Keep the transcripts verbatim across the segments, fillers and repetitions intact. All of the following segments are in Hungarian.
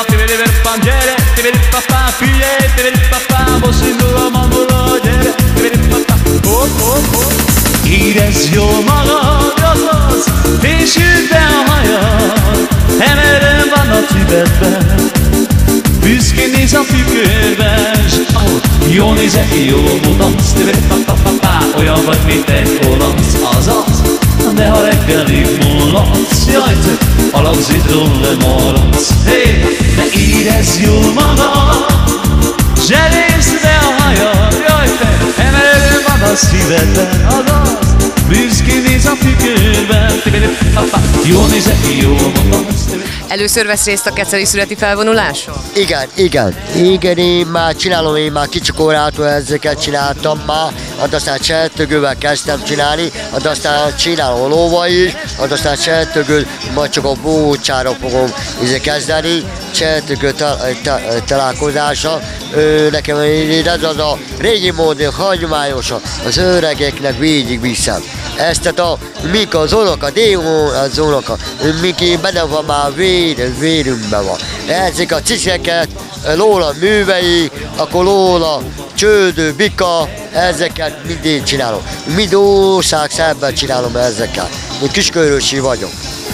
tiberi-papá, gyere, tiberi-papá, figyelj, tiberi-papá, most indul a mandula, gyere, tiberi-papá, hopp, hopp, hopp. Érezd jól magad, azaz, fésüld be a hajad, emelőn van a Tibetben, büszkén néz a tükörben, s ahogy jól nézek, jól mutatsz, tiberi-papá, olyan vagy, mint egy olasz, azaz, de ha reggelig mulatsz, jaj, te alapzidról lemaradsz. Hé, de érezd jól magad, zserésd be a hajad, jaj, te emelőn van a szívedben, azaz, büszkén néz a tükörben, tiberi-papá, jól nézek, jól mutatsz. Először vesz részt a keceli születi felvonuláson? Igen, igen. Igen, én már csinálom, én már kicsikorától ezeket csináltam már, aztán cseltögővel kezdtem csinálni, aztán csinálom lóval is, aztán cseltögőt majd csak a bócsára fogom kezdeni, cseltögő találkozása. Nekem ez az a régi módi, hagyományos, az öregeknek végig viszem. Ezt a, mik az unoka, démon az unoka, miki benne van már vér, vérünkben van. Ezek a ciszeket, lóla művei, akkor lóla, csődő, bika, ezeket mindig csinálom. Mind ország szemben csinálom ezeket. Én Kiskörösi vagyok.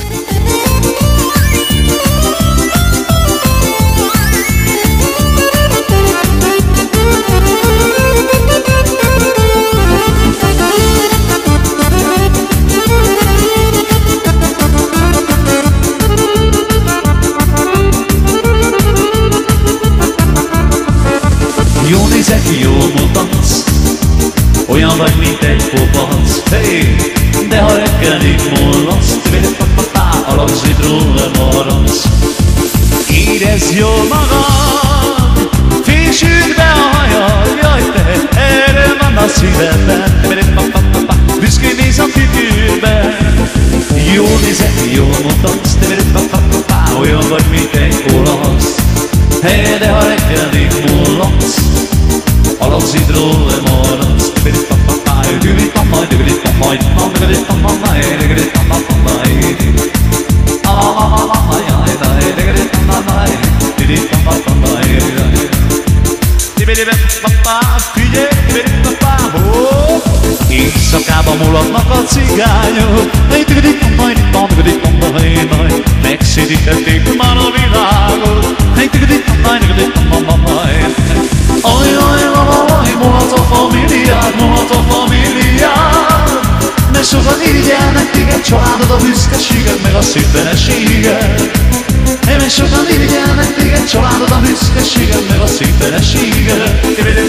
Jól nézek, jól mutatsz, olyan vagy, mint egy popac. Hey, de ha reggelig mulatsz, tiberi-papá, alapzsidról lemaradsz. Érezd jól magad, fésüld be a hajad, jaj te, erről van a szívedben, tiberi-papá, büszkén néz a tükörben. Jól nézek, jól mutatsz, tiberi-papá, olyan vagy, mint egy olasz. Hey, de ha reggelig mulatsz, alapzidról lemaradsz, tiberi-papá, tiberi-papá, tiberi-papá, tiberi-papá, tiberi-papá, tiberi-papá, figyelj, tiberi-papá, hopp! Éjszakában mulatnak a cigányok, megszédítették már a világot. Aj, aj, aj, mulat a familiád, mulat a familiád, mert sokan irigyelnek téged, családod, a büszkeséged, meg a szép feleséged. Mert sokan irigyelnek téged, családod, a büszkeséged, meg a szép feleséged.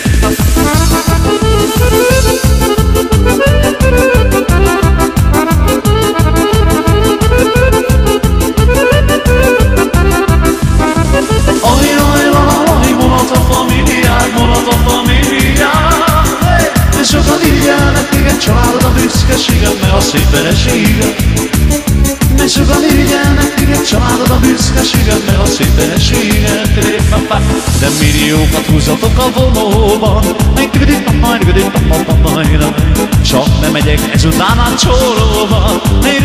Aj, aj, aj, mulat a familiád, mulat a familiád, de sokan irigyelnek téged, családod, a büszkeséged, meg a szép feleséged. Mert sokan irigyelnek téged, családod, a büszkeséged, meg a szép feleséged. De milliókat húzatok a vonóban, csak nem megyek ezután a csóróban.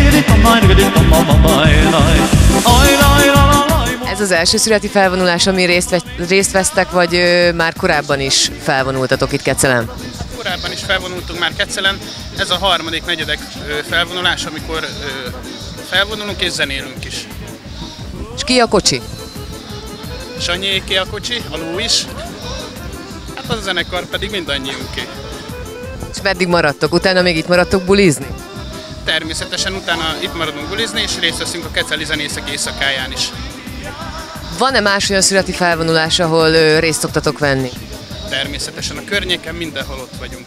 Ez az első születi felvonulás, ami részt, ve részt vesztek, vagy ö, már korábban is felvonultatok itt Kecelen? Korábban is felvonultunk már Kecelen. Ez a harmadik, negyedek ö, felvonulás, amikor ö, felvonulunk és zenélünk is. És ki a kocsi? Sanyéké a kocsi, a ló is. Hát az a zenekar pedig mindannyiunké. És meddig maradtok? Utána még itt maradtok bulizni? Természetesen utána itt maradunk bulizni, és részt veszünk a keceli zenészek éjszakáján is. Van-e más olyan születi felvonulás, ahol ö, részt szoktatok venni? Természetesen a környéken mindenhol ott vagyunk.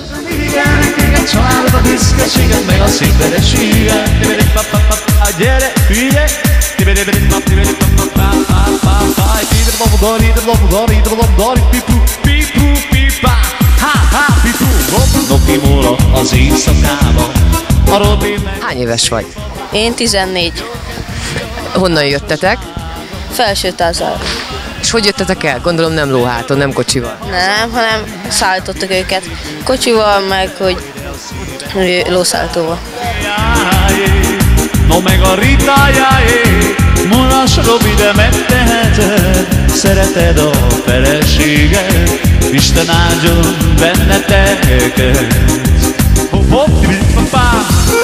Az éjszakában. Hány éves vagy? Én tizennégy. Honnan jöttetek? Felsőtázal. És hogy jöttetek el? Gondolom nem lóháton, nem kocsival. Nem, hanem szállítottak őket kocsival, meg hogy lószállítóval. No meg a ritájáé, mulas Robi, de megteheted. szereted a feleséged, Isten áldjon benneteket. Hopp, hopp, pipipapá.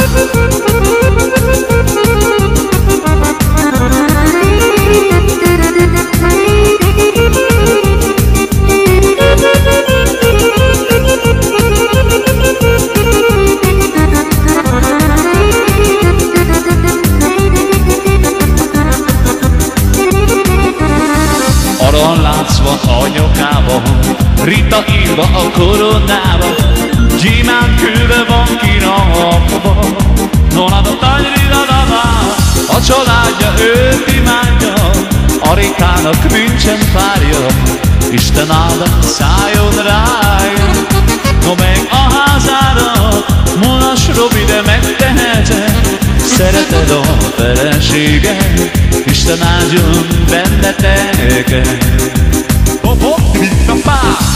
Aranylánc van a nyakában, Rita írva a koronába, gyémánt kőbe van kirakva. Nonada tajridadadá, a családja őt imádja, a Ritának nincsen párja, Isten áldás szálljon rájuk. No meg a házára, Monas Robi, de megteheted, szereted a feleséged, Isten áldjon benneteket. Hopp, hopp, pipipapá.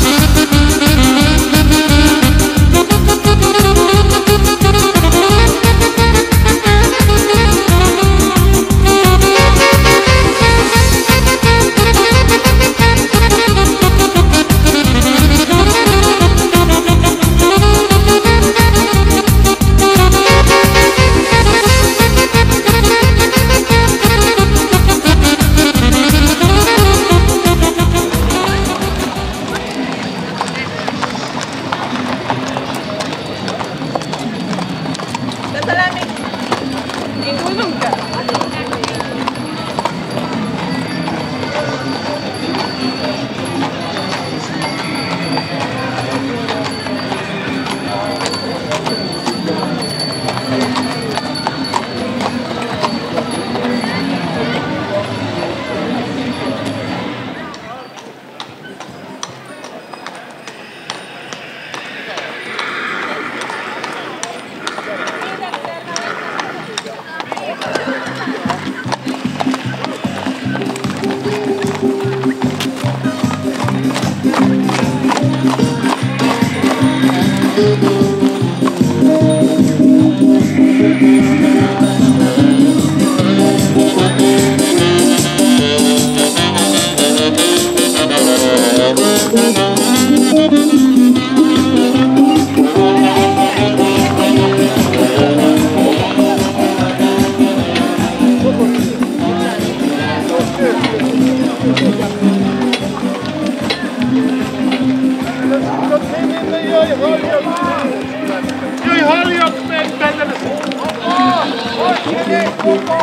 Jöjj, halljak meg benne! Most jönnék, kupa!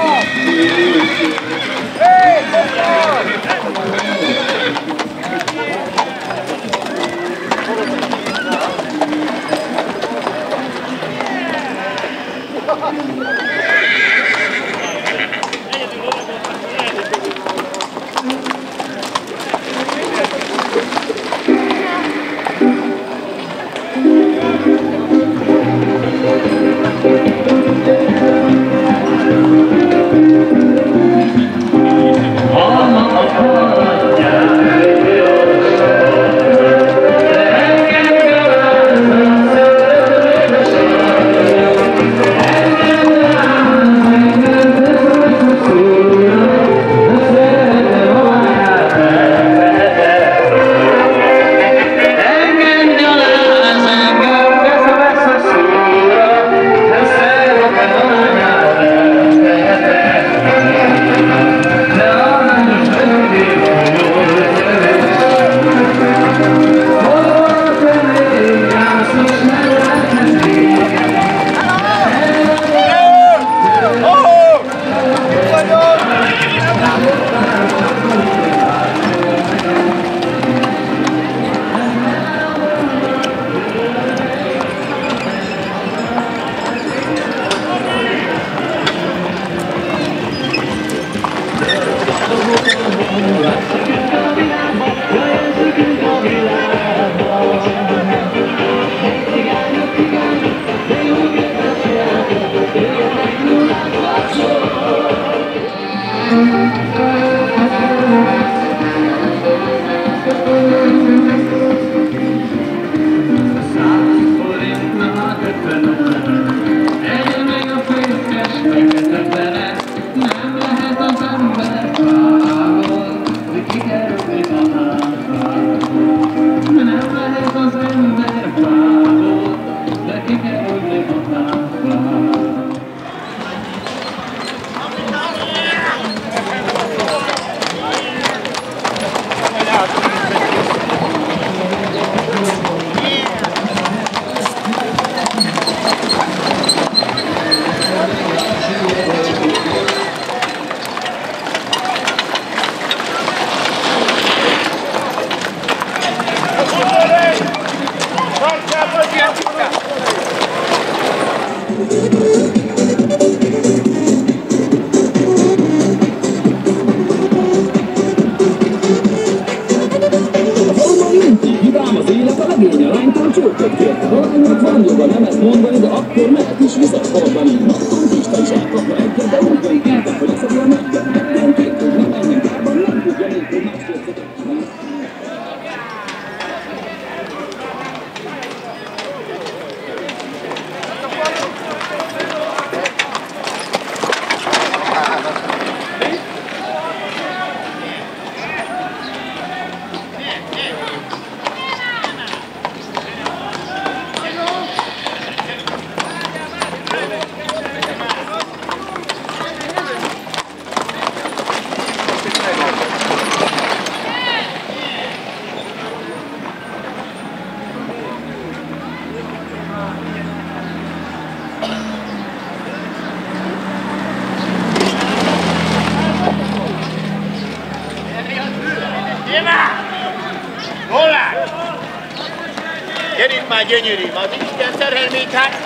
Hé, Together. Gyere itt már, gyönyörű, az Isten szerelmét, hát!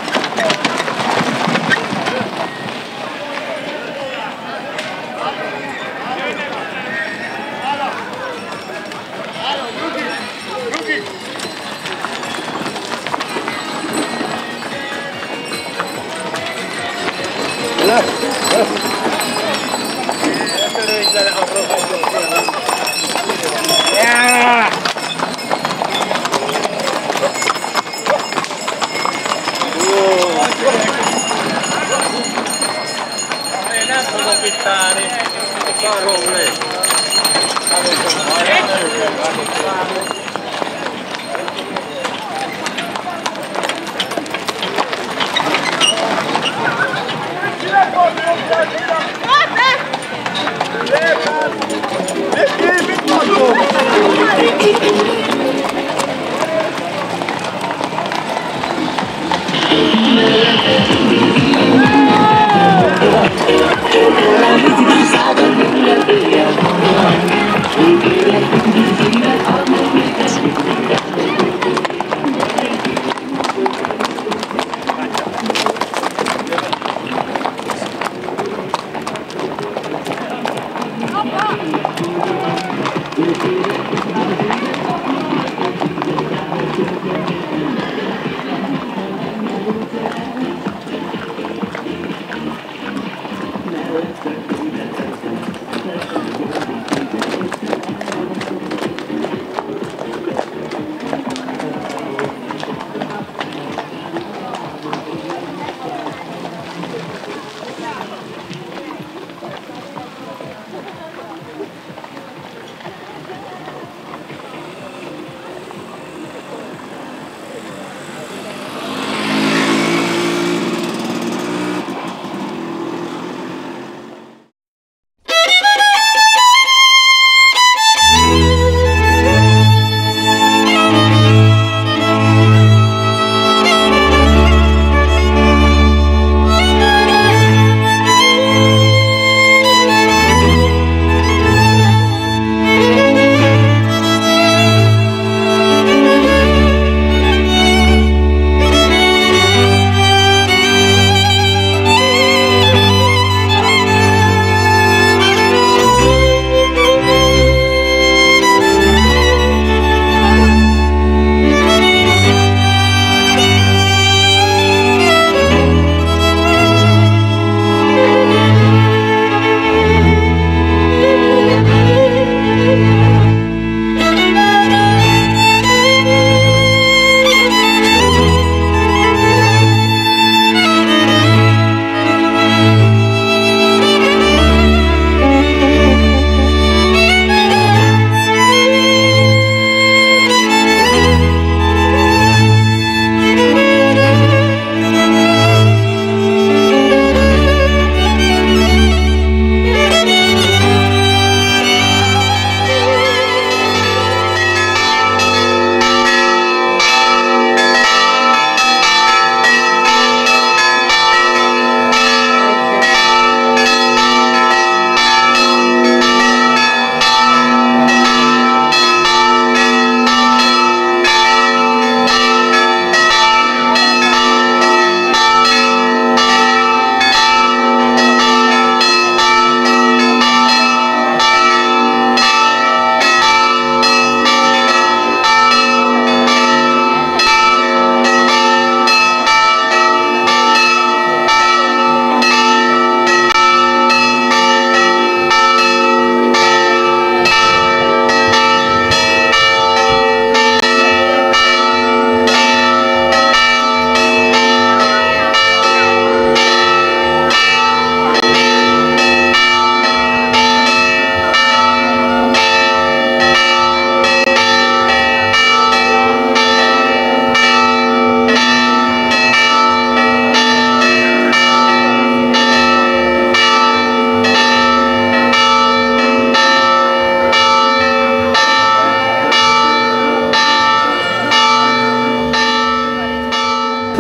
Yeah! Nem fogok itt állni, szarról lé.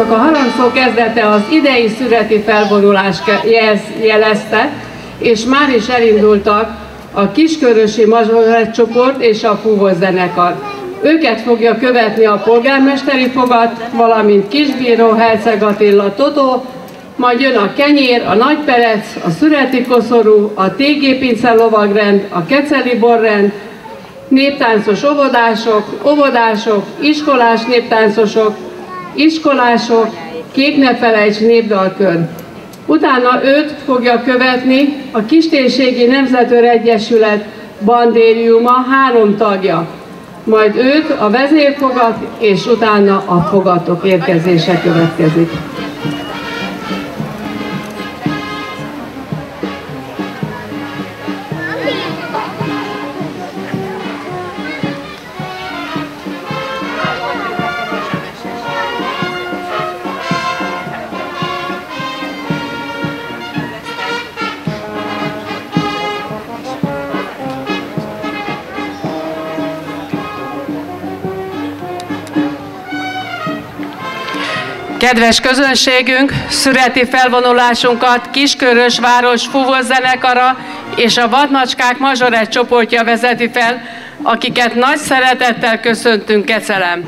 a harangszó kezdete az idei szüreti felvonulást jelezte, és már is elindultak a Kiskörösi Mazsorettcsoport és a fúvózenekar. Őket fogja követni a polgármesteri fogat, valamint Kisbíró, Herceg Attila, Totó, majd jön a Kenyér, a Nagyperec, a Szüreti Koszorú, a té gé Pince lovagrend, a Keceli borrend, néptáncos óvodások, óvodások, iskolás néptáncosok, iskolások, Kék ne felejts népdalkör. Utána őt fogja követni a Kistérségi Nemzetőr Egyesület bandériuma három tagja. Majd őt a vezérfogat, és utána a fogatok érkezése következik. Kedves közönségünk, szüreti felvonulásunkat Kiskörös város fúvózenekara és a Vadmacskák Mazsorett csoportja vezeti fel, akiket nagy szeretettel köszöntünk Kecelen.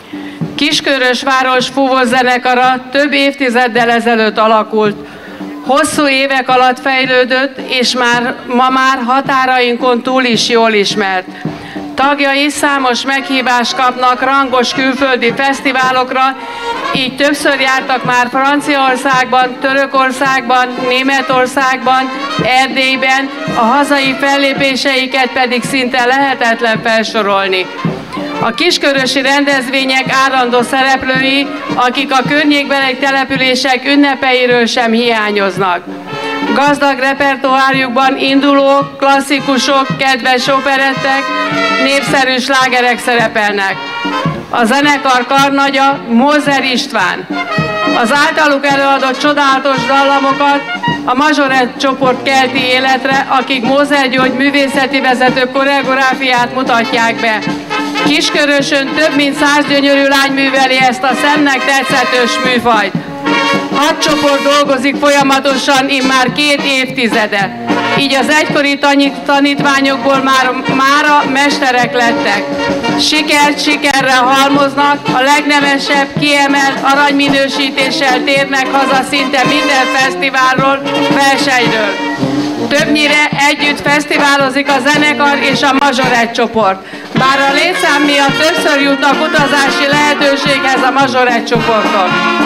Kiskörös város fúvózenekara több évtizeddel ezelőtt alakult, hosszú évek alatt fejlődött, és már ma már határainkon túl is jól ismert. Tagjai számos meghívást kapnak rangos külföldi fesztiválokra, így többször jártak már Franciaországban, Törökországban, Németországban, Erdélyben, a hazai fellépéseiket pedig szinte lehetetlen felsorolni. A kiskörösi rendezvények állandó szereplői, akik a környékbeli települések ünnepeiről sem hiányoznak. Gazdag repertoárjukban indulók, klasszikusok, kedves operettek, népszerű slágerek szerepelnek. A zenekar karnagya Mózer István. Az általuk előadott csodálatos dallamokat a Mazsorett csoport kelti életre, akik Mózer György művészeti vezető koreográfiát mutatják be. Kiskörösön több mint száz gyönyörű lány műveli ezt a szemnek tetszetős műfajt. Hat csoport dolgozik folyamatosan immár két évtizede. Így az egykori tanítványokból már mára mesterek lettek. Sikert sikerrel halmoznak, a legnemesebb, kiemelt aranyminősítéssel térnek haza szinte minden fesztiválról, versenyről. Többnyire együtt fesztiválozik a zenekar és a Mazsorett csoport. Bár a létszám miatt többször jutnak utazási lehetőséghez a Mazsorett csoportok.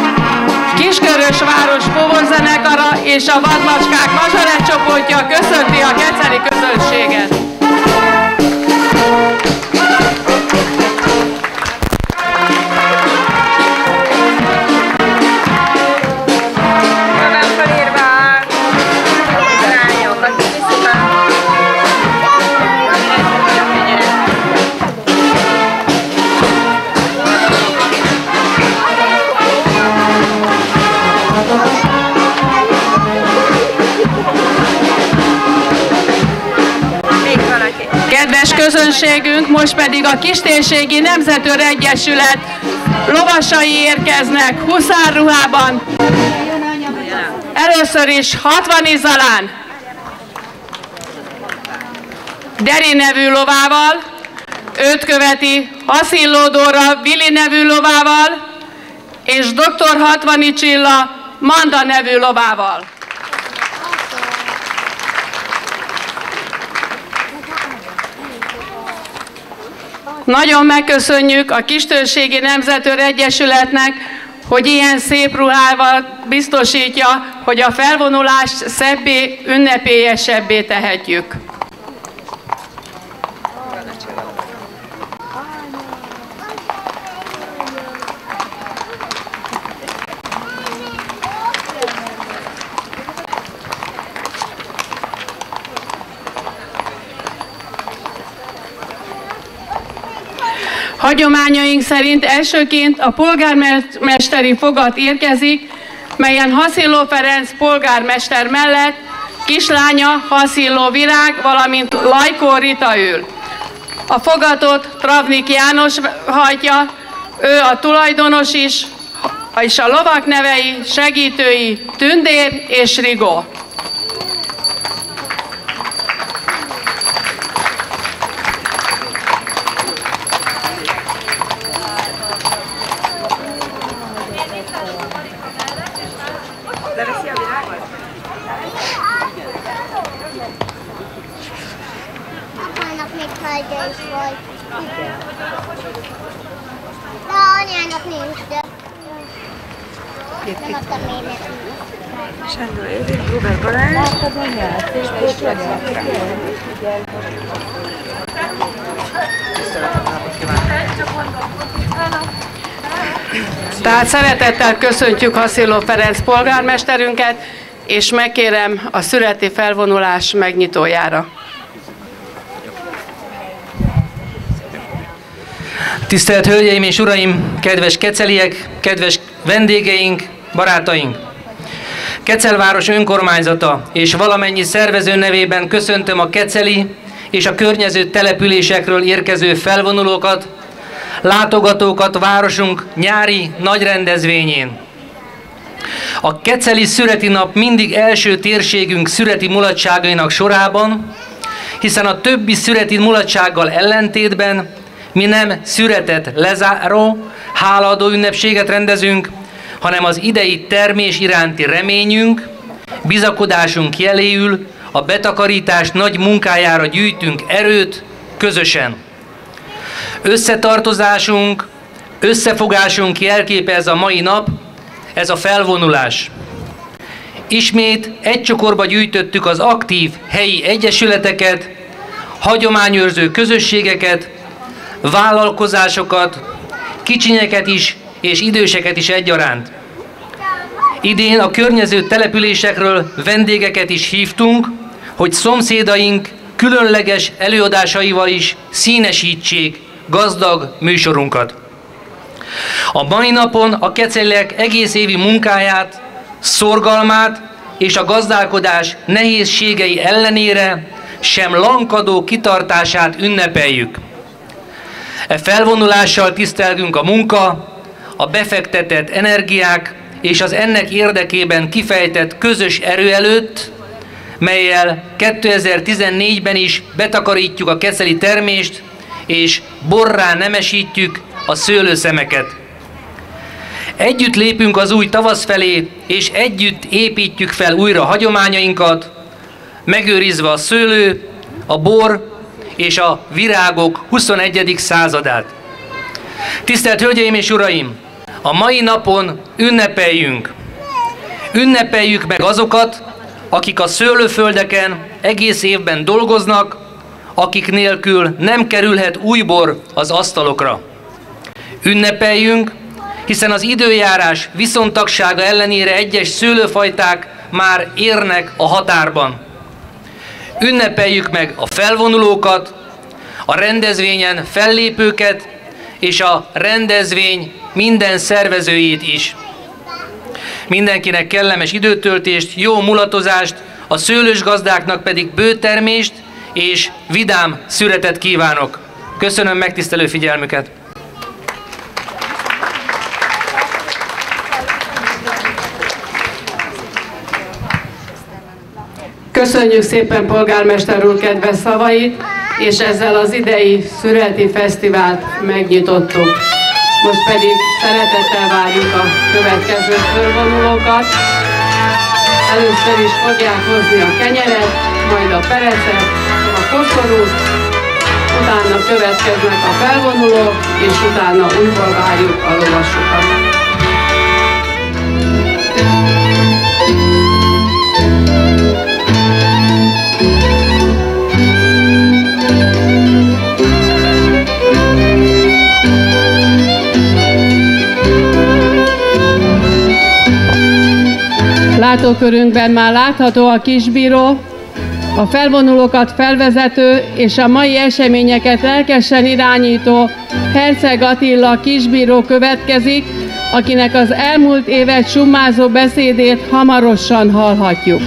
Kiskörös város fúvózenekara és a Vadmacskák Mazsorett csoportja köszönti a keceli közönséget. Kedves közönségünk, most pedig a Kistérségi Nemzetőr Egyesület lovasai érkeznek huszárruhában. Először is Hatvani Zalán, Deri nevű lovával, őt követi Haszilló Dóra Vili nevű lovával, és doktor Hatvani Csilla Manda nevű lovával. Nagyon megköszönjük a Kistérségi Nemzetőr Egyesületnek, hogy ilyen szép ruhával biztosítja, hogy a felvonulást szebbé, ünnepélyesebbé tehetjük. Hagyományaink szerint elsőként a polgármesteri fogat érkezik, melyen Haszilló Ferenc polgármester mellett kislánya Haszilló Virág, valamint Lajkó Rita ül. A fogatot Travnik János hajtja, ő a tulajdonos is, és a lovak nevei, segítői Tündér és Rigó. Apának még hölgye is volt. De anyának nincs, de... Nem adtam még neki. Sándor Évi, Robert Balázs. Láttad anyát, és Tehát szeretettel köszöntjük Hasziló Ferenc polgármesterünket, és megkérem a szüreti felvonulás megnyitójára. Tisztelt Hölgyeim és Uraim, kedves keceliek, kedves vendégeink, barátaink! Kecelváros önkormányzata és valamennyi szervező nevében köszöntöm a keceli és a környező településekről érkező felvonulókat, látogatókat városunk nyári nagy rendezvényén. A keceli szüreti nap mindig első térségünk szüreti mulatságainak sorában, hiszen a többi szüreti mulatsággal ellentétben mi nem szüretet lezáró, hálaadó ünnepséget rendezünk, hanem az idei termés iránti reményünk, bizakodásunk jeléül a betakarítás nagy munkájára gyűjtünk erőt közösen. Összetartozásunk, összefogásunk jelképe ez a mai nap, ez a felvonulás. Ismét egy csokorba gyűjtöttük az aktív helyi egyesületeket, hagyományőrző közösségeket, vállalkozásokat, kicsinyeket is és időseket is egyaránt. Idén a környező településekről vendégeket is hívtunk, hogy szomszédaink különleges előadásaival is színesítsék gazdag műsorunkat. A mai napon a keceliek egész évi munkáját, szorgalmát és a gazdálkodás nehézségei ellenére sem lankadó kitartását ünnepeljük. E felvonulással tisztelgünk a munka, a befektetett energiák és az ennek érdekében kifejtett közös erő előtt, mellyel kétezer-tizennégyben is betakarítjuk a keceli termést, és borrá nemesítjük a szőlőszemeket. Együtt lépünk az új tavasz felé, és együtt építjük fel újra hagyományainkat, megőrizve a szőlő, a bor és a virágok huszonegyedik századát. Tisztelt Hölgyeim és Uraim! A mai napon ünnepeljünk. Ünnepeljük meg azokat, akik a szőlőföldeken egész évben dolgoznak, akik nélkül nem kerülhet új bor az asztalokra. Ünnepeljünk, hiszen az időjárás viszontagsága ellenére egyes szőlőfajták már érnek a határban. Ünnepeljük meg a felvonulókat, a rendezvényen fellépőket és a rendezvény minden szervezőjét is. Mindenkinek kellemes időtöltést, jó mulatozást, a szőlős gazdáknak pedig bőtermést és vidám szüretet kívánok. Köszönöm megtisztelő figyelmüket! Köszönjük szépen polgármester úr kedves szavait, és ezzel az idei szüreti fesztivált megnyitottuk. Most pedig szeretettel várjuk a következő fölvonulókat. Először is fogják hozni a kenyeret, majd a perecet, a koszorút, utána következnek a felvonulók, és utána újból várjuk a lovasokat. Látókörünkben már látható a kisbíró, a felvonulókat felvezető és a mai eseményeket lelkesen irányító Herceg Attila kisbíró következik, akinek az elmúlt évet summázó beszédét hamarosan hallhatjuk.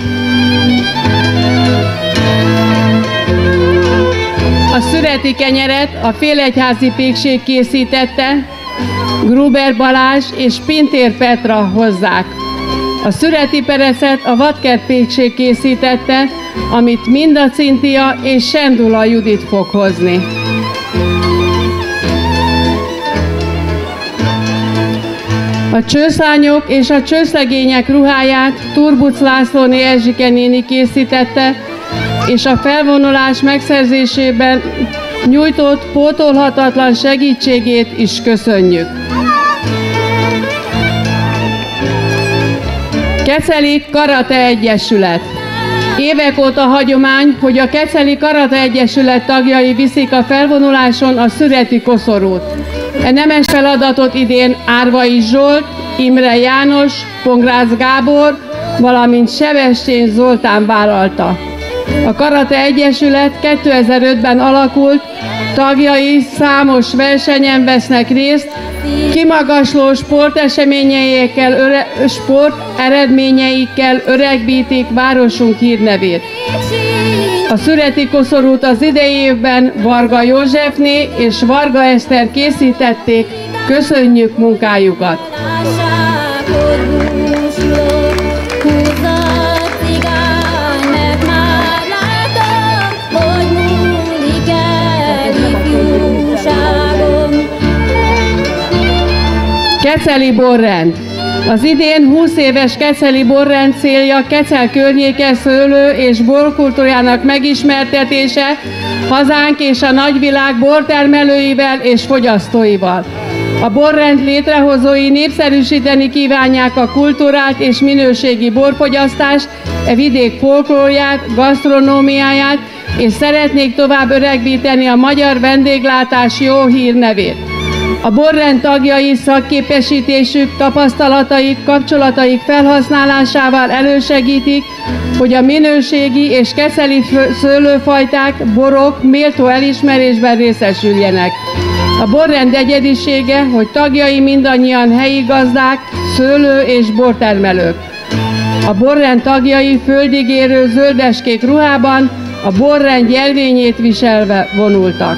A szüreti kenyeret a Félegyházi Pékség készítette, Gruber Balázs és Pintér Petra hozzák. A szüreti perecet a Vadkert Pékség készítette, amit Minda Cintia és Sendula Judit fog hozni. A csőszlányok és a csőszlegények ruháját Turbuc Lászlóné Erzsike néni készítette, és a felvonulás megszerzésében nyújtott pótolhatatlan segítségét is köszönjük. Keceli Karate Egyesület. Évek óta hagyomány, hogy a Keceli Karate Egyesület tagjai viszik a felvonuláson a szüreti koszorút. E nemes feladatot idén Árvai Zsolt, Imre János, Pongrácz Gábor, valamint Sebestyén Zoltán vállalta. A Karate Egyesület kétezer-ötben alakult, tagjai számos versenyen vesznek részt, kimagasló sporteseményeikkel, öre, sport eredményeikkel öregbítik városunk hírnevét. A szüreti koszorút az idei évben Varga Józsefné és Varga Eszter készítették, köszönjük munkájukat! Keceli borrend. Az idén húsz éves Keceli borrend célja Kecel környéke szőlő és borkultúrájának megismertetése hazánk és a nagyvilág bortermelőivel és fogyasztóival. A borrend létrehozói népszerűsíteni kívánják a kultúrát és minőségi borfogyasztást, e vidék folklórját, gasztronómiáját, és szeretnék tovább öregbíteni a magyar vendéglátás jó hírnevét. A borrend tagjai szakképesítésük, tapasztalataik, kapcsolataik felhasználásával elősegítik, hogy a minőségi és keceli szőlőfajták, borok méltó elismerésben részesüljenek. A borrend egyedisége, hogy tagjai mindannyian helyi gazdák, szőlő- és bortermelők. A borrend tagjai földigérő zöldeskék ruhában, a borrend jelvényét viselve vonultak.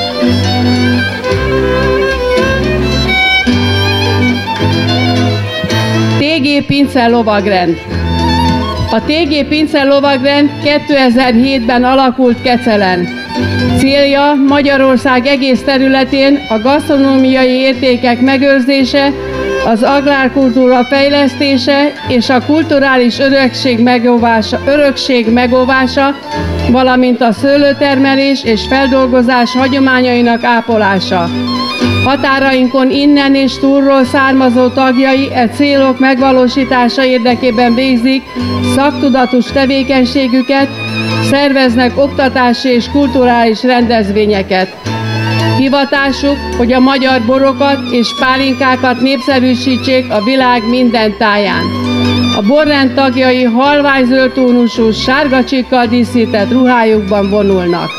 té gé Pince lovagrend. A té gé Pince lovagrend kétezer-hétben alakult Kecelen. Célja Magyarország egész területén a gasztronómiai értékek megőrzése, az agrárkultúra fejlesztése és a kulturális örökség megóvása, örökség megóvása, valamint a szőlőtermelés és feldolgozás hagyományainak ápolása. Határainkon innen és túlról származó tagjai e célok megvalósítása érdekében végzik szaktudatos tevékenységüket, szerveznek oktatási és kulturális rendezvényeket. Hivatásuk, hogy a magyar borokat és pálinkákat népszerűsítsék a világ minden táján. A borrend tagjai halványgzöld tónusú, sárga csíkkal díszített ruhájukban vonulnak.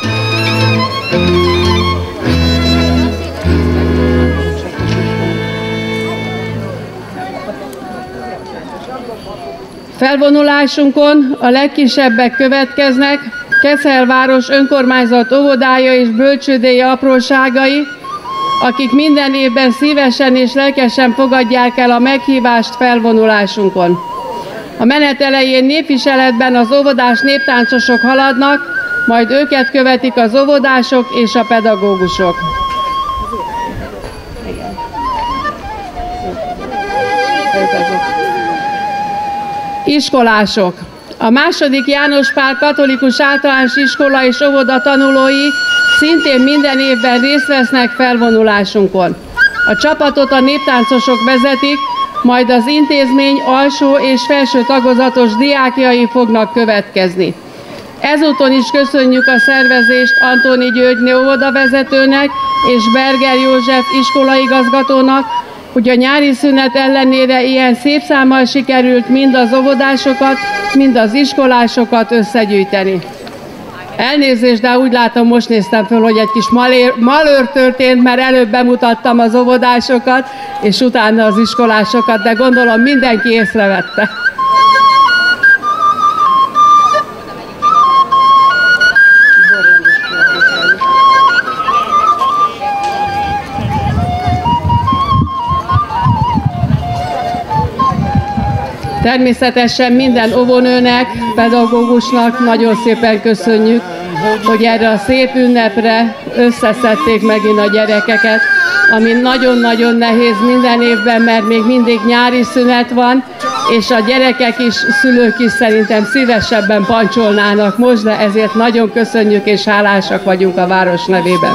Felvonulásunkon a legkisebbek következnek, Kecel város önkormányzat óvodája és bölcsődéje apróságai, akik minden évben szívesen és lelkesen fogadják el a meghívást felvonulásunkon. A menet elején népviseletben az óvodás néptáncosok haladnak, majd őket követik az óvodások és a pedagógusok. Iskolások. A második János Pál katolikus általános iskola és óvoda tanulói szintén minden évben részt vesznek felvonulásunkon. A csapatot a néptáncosok vezetik, majd az intézmény alsó és felső tagozatos diákjai fognak következni. Ezúton is köszönjük a szervezést Antoni György óvodavezetőnek és Berger József iskolaigazgatónak, hogy a nyári szünet ellenére ilyen szép számmal sikerült mind az óvodásokat, mind az iskolásokat összegyűjteni. Elnézést, de úgy látom, most néztem föl, hogy egy kis malér, malőr történt, mert előbb bemutattam az óvodásokat, és utána az iskolásokat, de gondolom mindenki észrevette. Természetesen minden óvónőnek, pedagógusnak nagyon szépen köszönjük, hogy erre a szép ünnepre összeszedték megint a gyerekeket, ami nagyon-nagyon nehéz minden évben, mert még mindig nyári szünet van, és a gyerekek is, szülők is szerintem szívesebben pancsolnának most, de ezért nagyon köszönjük és hálásak vagyunk a város nevében.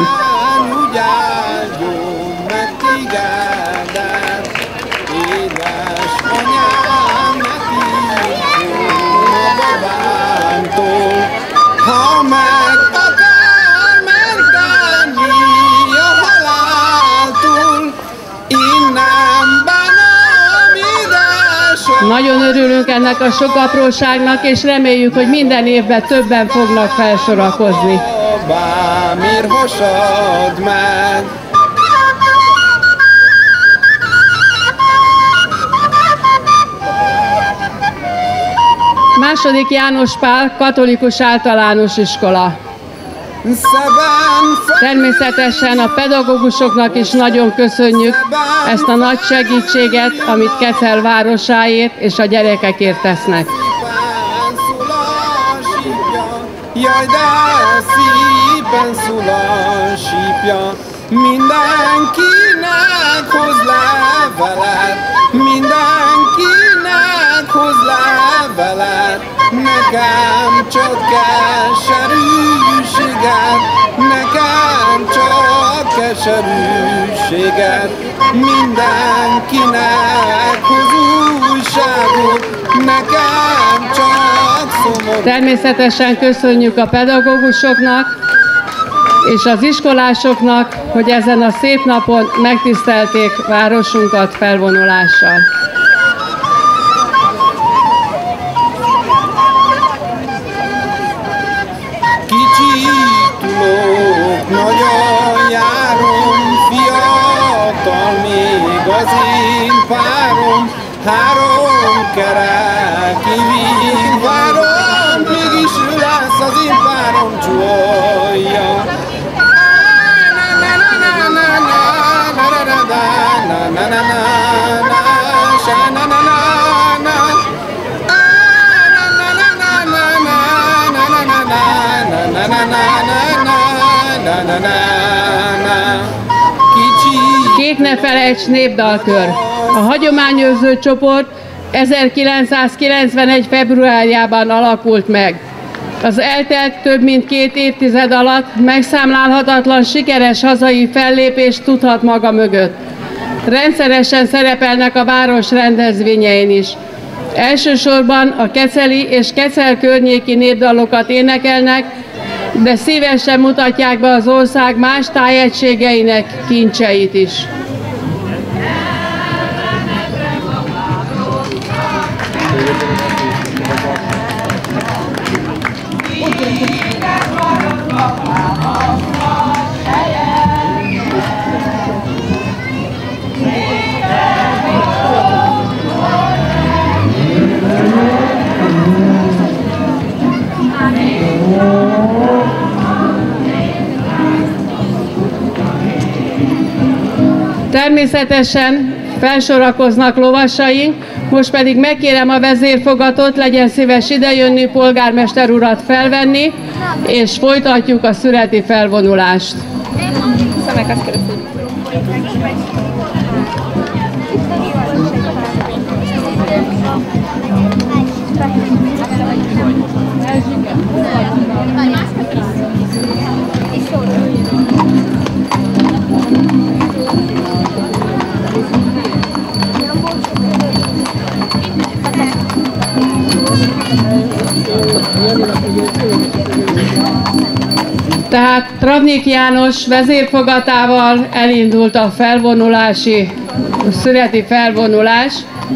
Nagyon örülünk ennek a sok apróságnak, és reméljük, hogy minden évben többen fognak felsorakozni. Második János Pál katolikus általános iskola. Természetesen a pedagógusoknak is nagyon köszönjük ezt a nagy segítséget, amit Kecel városáért és a gyerekekért tesznek. Jaj, de szépen szól a sípja, mindenkinek hoz levelet, mindenkinek hoz levelet, nekem csak keserűséget, nekem csak keserűséget, mindenkinek hoz újságot, nekem csak szomorú. Természetesen köszönjük a pedagógusoknak és az iskolásoknak, hogy ezen a szép napon megtisztelték városunkat felvonulással. Kicsitulok, nagyon járom, fiatal még az én párom, három kerekig várom, mégis ő lesz az én párom csúolja. Kék ne felejts népdalkör. A hagyományőrző csoport ezerkilencszázkilencvenegy. februárjában alakult meg. Az eltelt több mint két évtized alatt megszámlálhatatlan sikeres hazai fellépést tudhat maga mögött. Rendszeresen szerepelnek a város rendezvényein is. Elsősorban a keceli és Kecel környéki népdalokat énekelnek, de szívesen mutatják be az ország más tájegységeinek kincseit is. Természetesen felsorakoznak lovasaink, most pedig megkérem a vezérfogatot, legyen szíves idejönni, polgármester urat felvenni, és folytatjuk a szüreti felvonulást. Tehát Travnik János vezérfogatával elindult a felvonulási, szüreti felvonulás.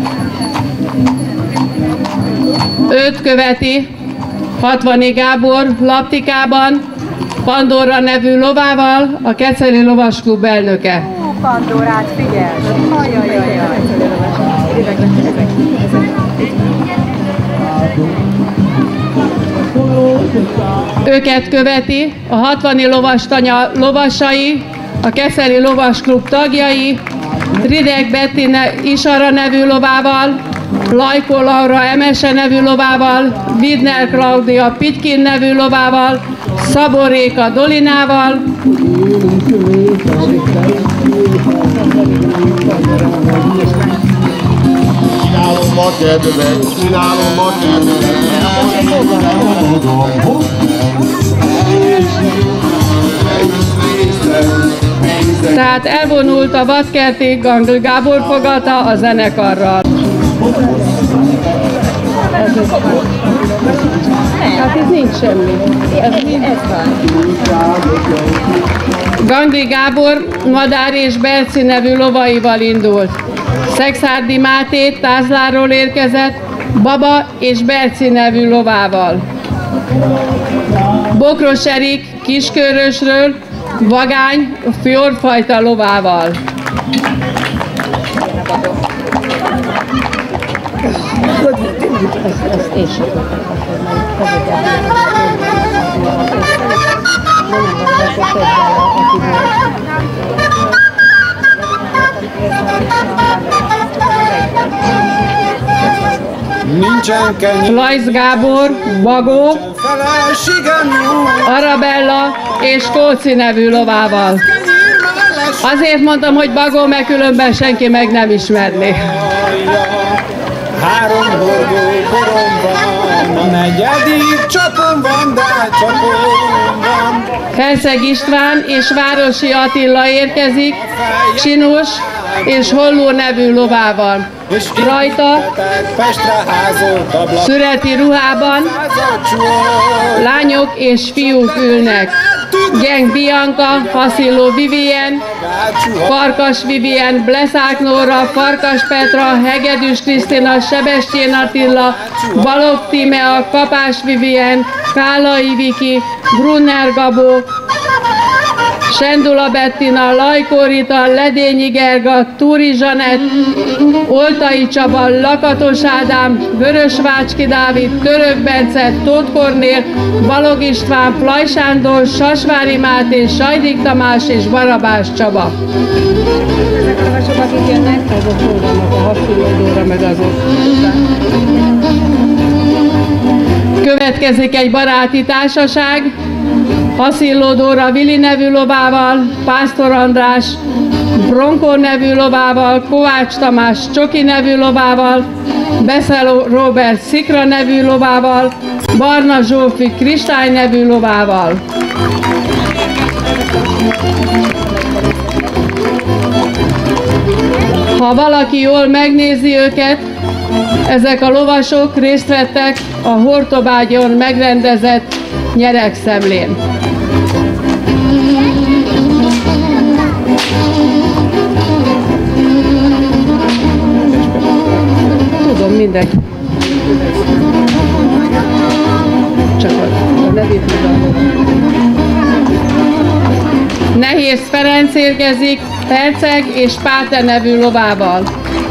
Őt követi Hatvani Gábor laptikában, Pandora nevű lovával, a Keceli Lovasklub elnöke. Pandorát figyelj! Ajajajaj! Őket követi a Hatvani Lovastanya lovasai, a Keceli Lovasklub tagjai, Rideg Betty Isara nevű lovával, Lajko Laura Emese nevű lovával, Widner Claudia Pitkin nevű lovával, Szabó Réka Dolinával, Csinálom a kedvet, csinálom a kedvet. Tehát elvonult a Vadkerti Gangli Gábor fogadta a zenekarral. Hát ez nincs semmi. Ez, ez van. Gangli Gábor Madár és Berci nevű lovaival indult. Szexárdi Máté Tázláról érkezett Baba és Berci nevű lovával. Bokros Erik Kiskörösről Vagány fjordfajta lovával. Nincsen kenyér. Lajsz Gábor, Bagó, Arabella és Kóci nevű lovával. Azért mondtam, hogy Bagó, mert különben senki meg nem ismerné. Három hordó korom van, a negyedik csapon van, de csapon van. Herceg István és Városi Attila érkezik Csinus és Holló nevű lovával. Rajta szüreti ruhában lányok és fiúk ülnek. Genk Bianca, Haszilló Vivien, Farkas Vivien, Bleszák Nóra, Farkas Petra, Hegedűs Krisztina, Sebestyén Attila, Balogh Tímea, Kapás Vivien, Kálai Viki, Brunner Gabó, Sendula Bettina, Lajkó Rita, Ledényi Gerga, Túri Zsanett, Oltai Csaba, Lakatos Ádám, Vörösvácski Dávid, Török Bence, Tóth Kornél, Balogh István, Plaj Sándor, Sasvári Máté, Sajdik Tamás és Barabás Csaba. Ezek a lovasok, akik jönnek? Azok hol vannak, a Haszillódóra meg azok. Következik egy baráti társaság. Haszilló Dóra Vili nevű lovával, Pásztor András Bronkor nevű lovával, Kovács Tamás Csoki nevű lovával, Beszeló Robert Szikra nevű lovával, Barna Zsófi Kristály nevű lovával. Ha valaki jól megnézi őket, ezek a lovasok részt vettek a Hortobágyon megrendezett nyeregszemlén. Tudom, mindenki. Csak a nevét tudom. Nehéz Ferenc érkezik Herceg és Páter nevű lovával.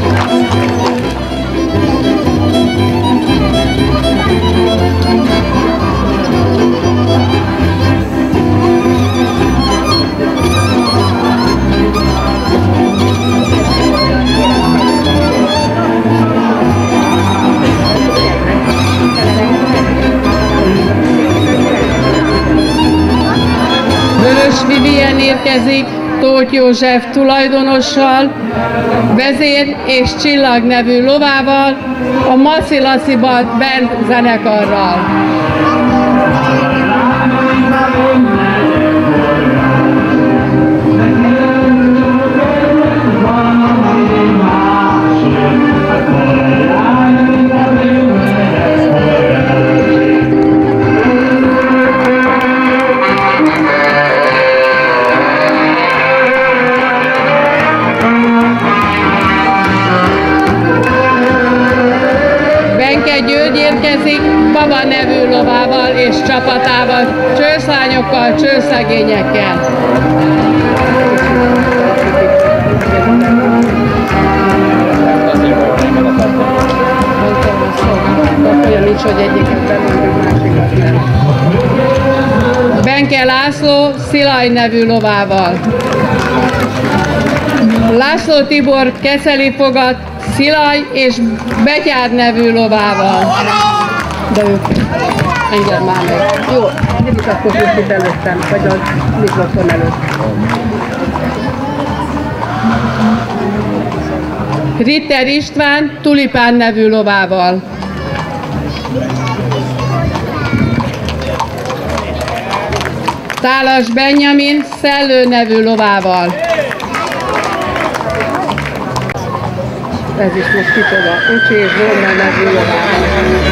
Vörös Vivien érkezik Tóth József tulajdonossal, Vezér és Csillag nevű lovával, a Maci Laci Band zenekarral. György érkezik Baba nevű lovával és csapatával, csőszlányokkal, csőszegényekkel. Olyan nincs, hogy egyiket bemondjuk, másikat nem. Benke László Szilaj nevű lovával. László Tibor Keszeli Fogat Szilaj és Betyár nevű lovával. De ők engedd már meg. Jó, én is akkor most itt előttem, vagy a mikrofon előtt. Ritter István Tulipán nevű lovával. Tálas Benjamin Szellő nevű lovával. Ez is most kicsoda, Öcsi és Zolna nevű lovával.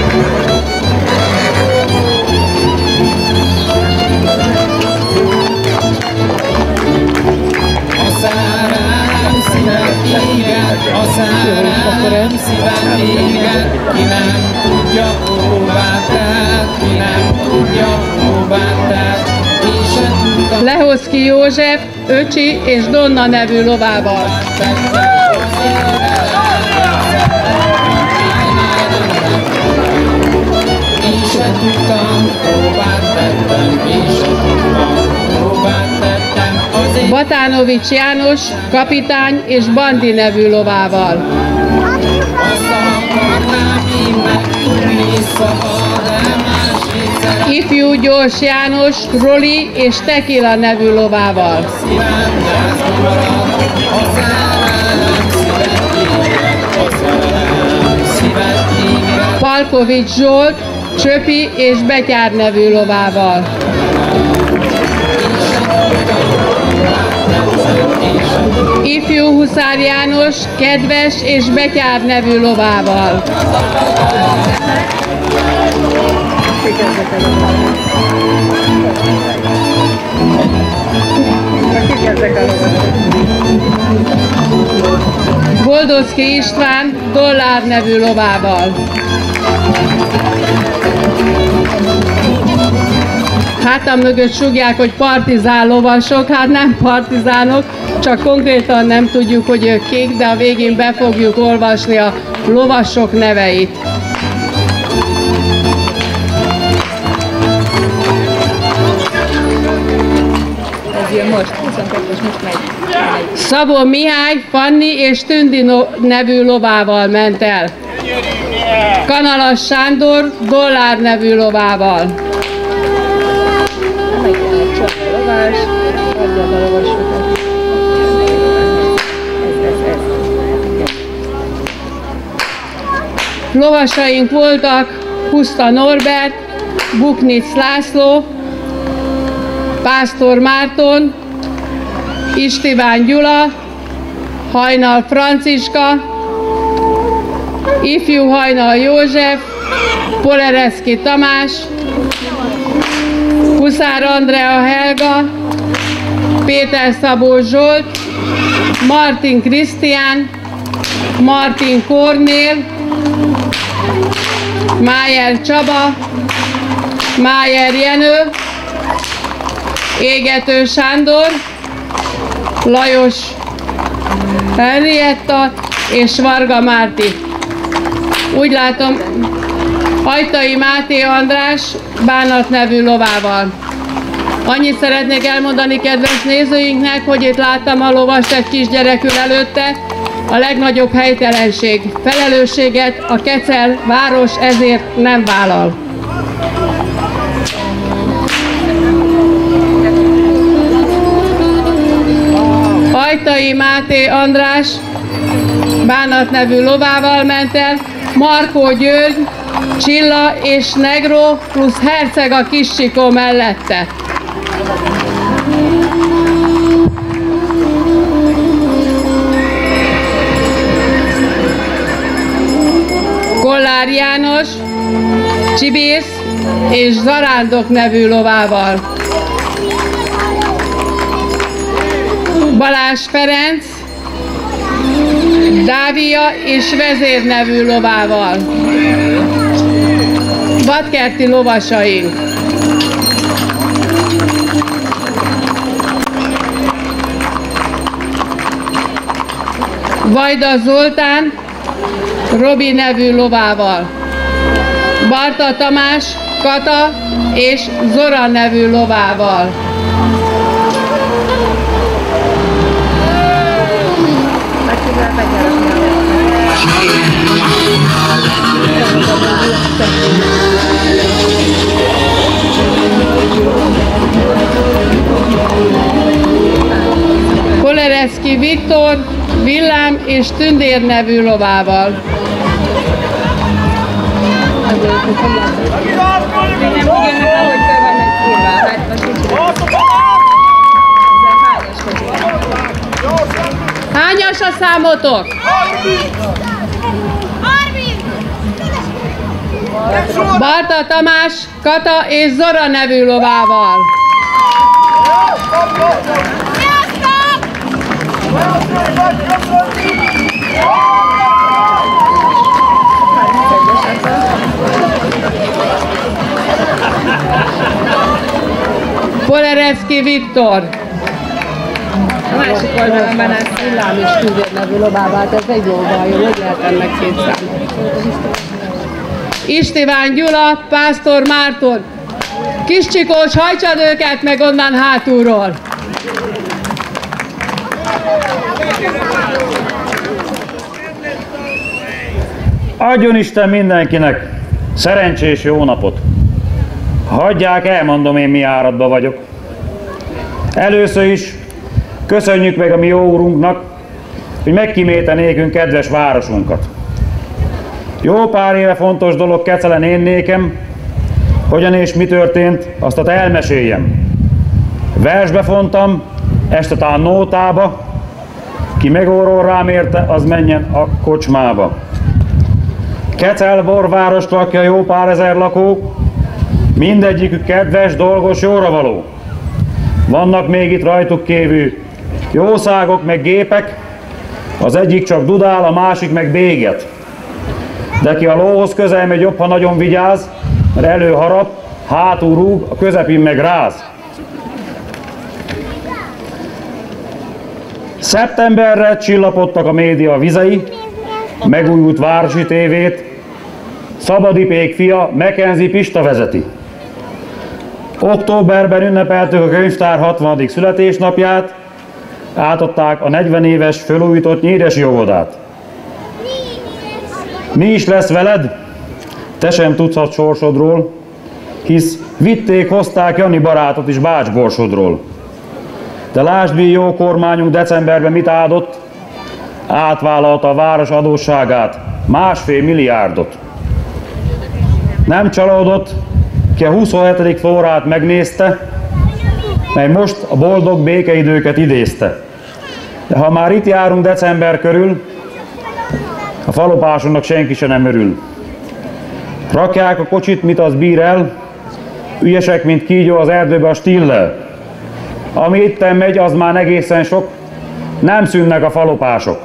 A szárám szívet éget, a szárám szívet éget, ki nem tudja, hová tett, ki nem tudja, hová tett. Lehoszki József, Öcsi és Donna nevű lovával. Batánovics János, kapitány és Bandi nevű lovával. Ifjú Gyors János, Roli és Tekila nevű lovával. Palkovics Zsolt, Csöpi és Betyár nevű lovával. Ifjú Huszár János, Kedves és Betyár nevű lovával. Boldoszki István Dollár nevű lovával. Hátam mögött sugják, hogy partizán lovasok, hát nem partizánok, csak konkrétan nem tudjuk, hogy ők kik, de a végén be fogjuk olvasni a lovasok neveit. Most, huszonkettes, most megy. Szabó Mihály, Fanni és Tündi nevű lovával ment el. Kanalas Sándor Dollár nevű lovával. Lovasaink voltak Puszta Norbert, Buknic László, Pásztor Márton, István Gyula, Hajnal Franciska, Ifjú Hajnal József, Polereszki Tamás, Huszár Andrea Helga, Péter Szabó Zsolt, Martin Krisztián, Martin Kornél, Májer Csaba, Májer Jenő, Égető Sándor, Lajos Henrietta és Varga Márti. Úgy látom, Ajtai Máté András Bánat nevű lovával. Annyit szeretnék elmondani kedves nézőinknek, hogy itt láttam a lovast egy kisgyerekül előtte. A legnagyobb helytelenség. Felelősséget a Kecel város ezért nem vállal. Ajtai Máté András Bánat nevű lovával ment el, Markó György, Csilla és Negró plusz Herceg a Kiscsikó mellette. Kollár János, Csibész és Zarándok nevű lovával. Balázs Ferenc, Dávia és Vezér nevű lovával. Vadkerti lovasaink. Vajda Zoltán, Robi nevű lovával. Barta Tamás, Kata és Zora nevű lovával. Polereszki Viktor, Villám és Tündér nevű lovával. Hányas a számotok? Barta Tamás, Kata és Zora nevű lovával. Polereszki Viktor. A másik oldalon van ez Villám és Tündér nevű lovával, ez egy lóval, jó, hogy lehetem meg két számot. István Gyula, Pásztor Márton. Kiscsikós, hajtsad őket meg onnan hátulról. Adjon Isten mindenkinek szerencsés jó napot! Hagyják, elmondom én mi áradba vagyok. Először is köszönjük meg a mi jó úrunknak, hogy megkímélte nékünk kedves városunkat. Jó pár éve fontos dolog Kecelen én nékem, hogyan és mi történt, azt elmeséljem. Versbe fontam, este tán nótába, ki megórol rám érte, az menjen a kocsmába. Kecel borvárost lakja jó pár ezer lakó, mindegyikük kedves, dolgos, jóra való. Vannak még itt rajtuk kívül jószágok meg gépek, az egyik csak dudál, a másik meg béget. De ki a lóhoz közel megy, jobb, ha nagyon vigyáz, mert előharap, hátul rúg, a közepén meg ráz. Szeptemberre csillapodtak a média vizei, megújult városi tévét, Szabadipék fia, Mackenzie Pista vezeti. Októberben ünnepeltük a könyvtár hatvanadik születésnapját, átadták a negyven éves fölújított nyíresi óvodát. Mi is lesz veled? Te sem tudhatsz sorsodról, hisz vitték, hozták Jani barátot is Bács-Borsodról. De lásd, mi jó kormányunk decemberben mit áldott, átvállalta a város adósságát, másfél milliárdot. Nem csalódott, ki a huszonhetedik flórát megnézte, mely most a boldog békeidőket idézte. De ha már itt járunk december körül, a falopásunknak senki se nem örül. Rakják a kocsit, mit az bír el, ügyesek, mint kígyó az erdőbe a stillel. Ami itten megy, az már egészen sok, nem szűnnek a falopások.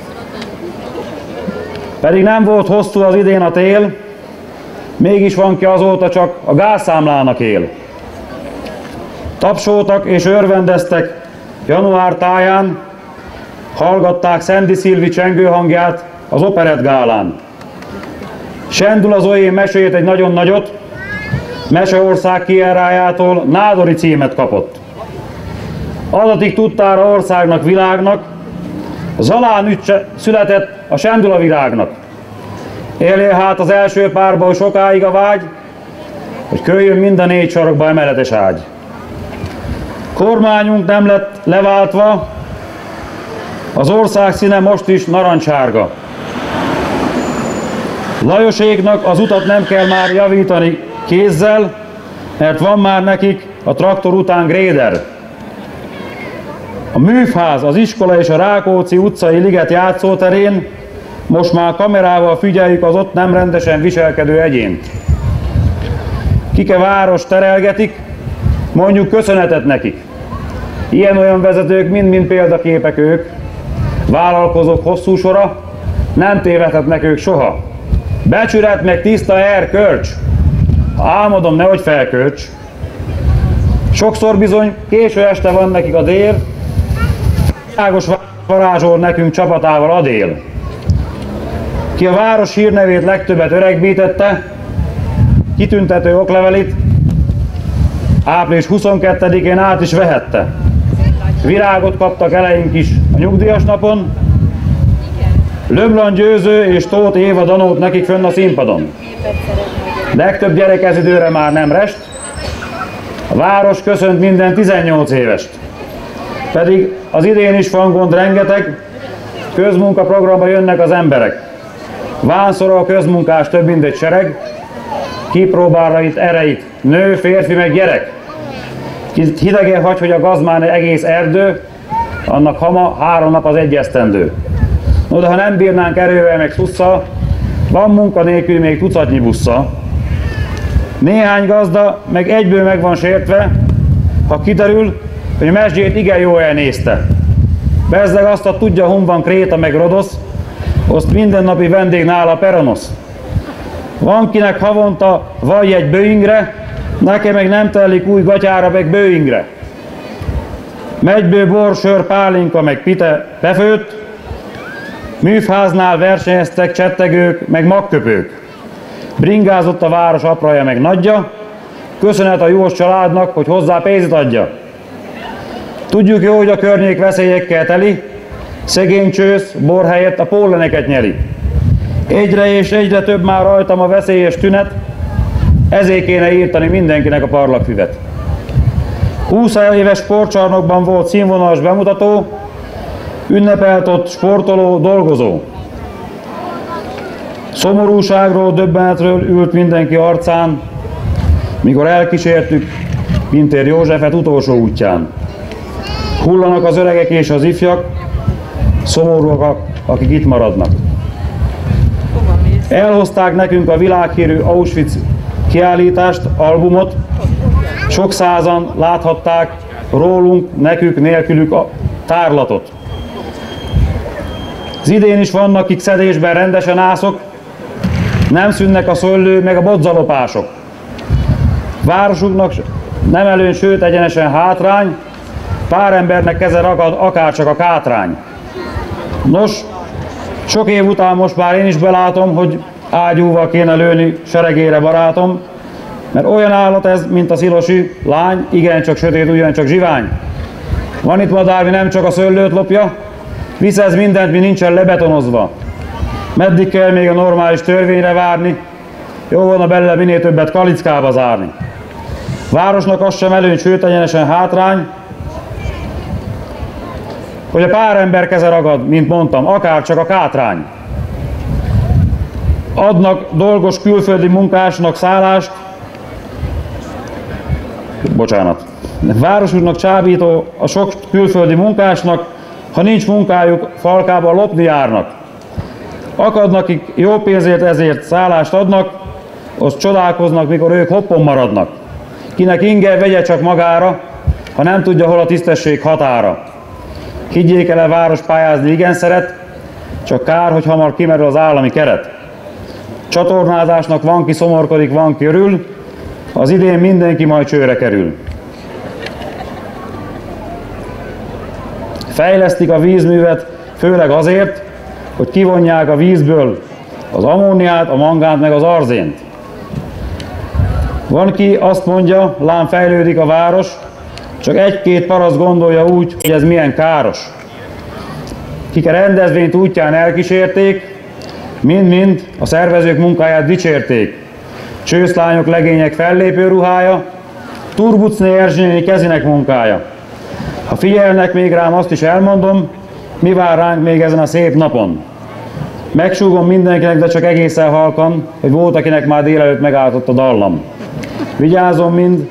Pedig nem volt hosszú az idén a tél, mégis van ki azóta csak a gázszámlának él. Tapsoltak és örvendeztek január táján, hallgatták Szendi Szilvi csengőhangját az operett gálán. Sendul az Olyé mesét egy nagyon nagyot, Meseország kierájától nádori címet kapott. Adatig tudtára országnak, világnak, Zalán üccse született a Sendula virágnak. Éljél hát az első párba, hogy sokáig a vágy, hogy köljön mind a négy sarokba emeletes ágy. Kormányunk nem lett leváltva, az ország színe most is narancsárga. Lajoséknak az utat nem kell már javítani kézzel, mert van már nekik a traktor után gréder. A műfház, az iskola és a Rákóczi utcai liget játszóterén most már kamerával figyeljük az ott nem rendesen viselkedő egyént. Kike város terelgetik, mondjuk köszönetet nekik. Ilyen-olyan vezetők mind-mind példaképek ők, vállalkozók hosszú sora, nem tévedhetnek ők soha. Becsület meg tiszta erkölcs, álmodom, nehogy felkölcs. Sokszor bizony késő este van nekik a dél, világos varázsol nekünk csapatával adél. Ki a város hírnevét legtöbbet öregbítette, kitüntető oklevelit április huszonkettedikén át is vehette. Virágot kaptak eleink is a nyugdíjas napon, Löblan Győző és Tóth Éva Danót nekik fönn a színpadon. Legtöbb gyerek ez időre már nem rest, a város köszönt minden tizennyolc évest. Pedig az idén is van gond rengeteg, közmunkaprogramba jönnek az emberek. Vánszor a közmunkás több mint egy sereg, kipróbálra itt ereit, nő, férfi meg gyerek. Kit hidegen hagy, hogy a gazmán egész erdő, annak hama három nap az egy esztendő. No, de ha nem bírnánk erővel meg szusszal, van munkanélkül még tucatnyi bussza. Néhány gazda meg egyből meg van sértve, ha kiderül, hogy a mesdjét igen jó elnézte. Bezzeg azt a tudja, hon van Kréta meg Rodosz, azt mindennapi vendég nála Peronosz. Van kinek havonta vagy egy Boeingre, nekem meg nem telik új gatyára meg Boeingre. Megyből bor, sör, pálinka meg pite befőtt, műfháznál versenyeztek csettegők meg magköpők. Bringázott a város apraja meg nagyja, köszönet a jós családnak, hogy hozzá pénzt adja. Tudjuk jó, hogy a környék veszélyekkel teli, szegény csősz bor helyett a pólleneket nyeli. Egyre és egyre több már rajtam a veszélyes tünet, ezért kéne írtani mindenkinek a parlagfüvet. húsz éves sportcsarnokban volt színvonalas bemutató, ünnepelt ott sportoló, dolgozó. Szomorúságról, döbbenetről ült mindenki arcán, mikor elkísértük Pintér Józsefet utolsó útján. Hullanak az öregek és az ifjak, szomorúak, akik itt maradnak. Elhozták nekünk a világhírű Auschwitz kiállítást, albumot, sok százan láthatták rólunk, nekük, nélkülük a tárlatot. Az idén is vannak, akik szedésben rendesen ászok, nem szűnnek a szöllő meg a bodzalopások. Városunknak nem előny, sőt egyenesen hátrány, pár embernek keze ragad, akárcsak a kátrány. Nos, sok év után most már én is belátom, hogy ágyúval kéne lőni seregére barátom, mert olyan állat ez, mint a szilosi lány, igencsak sötét, ugyancsak zsivány. Van itt madár, mi nem csak a szöllőt lopja, visz ez mindent, mi nincsen lebetonozva. Meddig kell még a normális törvényre várni, jó volna belőle minél többet kalickába zárni. Városnak az sem előny, sőt egyenesen hátrány, hogy a pár ember keze ragad, mint mondtam, akár csak a kátrány. Adnak dolgos külföldi munkásnak szállást, bocsánat, városunknak csábító a sok külföldi munkásnak, ha nincs munkájuk, Falkában lopni járnak. Akadnak, akik jó pénzért ezért szállást adnak, azt csodálkoznak, mikor ők hoppon maradnak. Kinek inge, vegye csak magára, ha nem tudja, hol a tisztesség határa. Higgyék el, a város pályázni igen szeret, csak kár, hogy hamar kimerül az állami keret. Csatornázásnak van, ki szomorkodik, van, ki örül, az idén mindenki majd csőre kerül. Fejlesztik a vízművet, főleg azért, hogy kivonják a vízből az ammóniát, a mangánt meg az arzént. Van, ki azt mondja, lám fejlődik a város, csak egy-két paraszt gondolja úgy, hogy ez milyen káros. Kik a rendezvényt útján elkísérték, mind-mind a szervezők munkáját dicsérték. Csőszlányok, legények fellépő ruhája, Turbucné Erzsénéni kezinek munkája. Ha figyelnek még rám, azt is elmondom, mi vár ránk még ezen a szép napon. Megsúgom mindenkinek, de csak egészen halkan, hogy volt, akinek már délelőtt megállt a dallam. Vigyázom mind,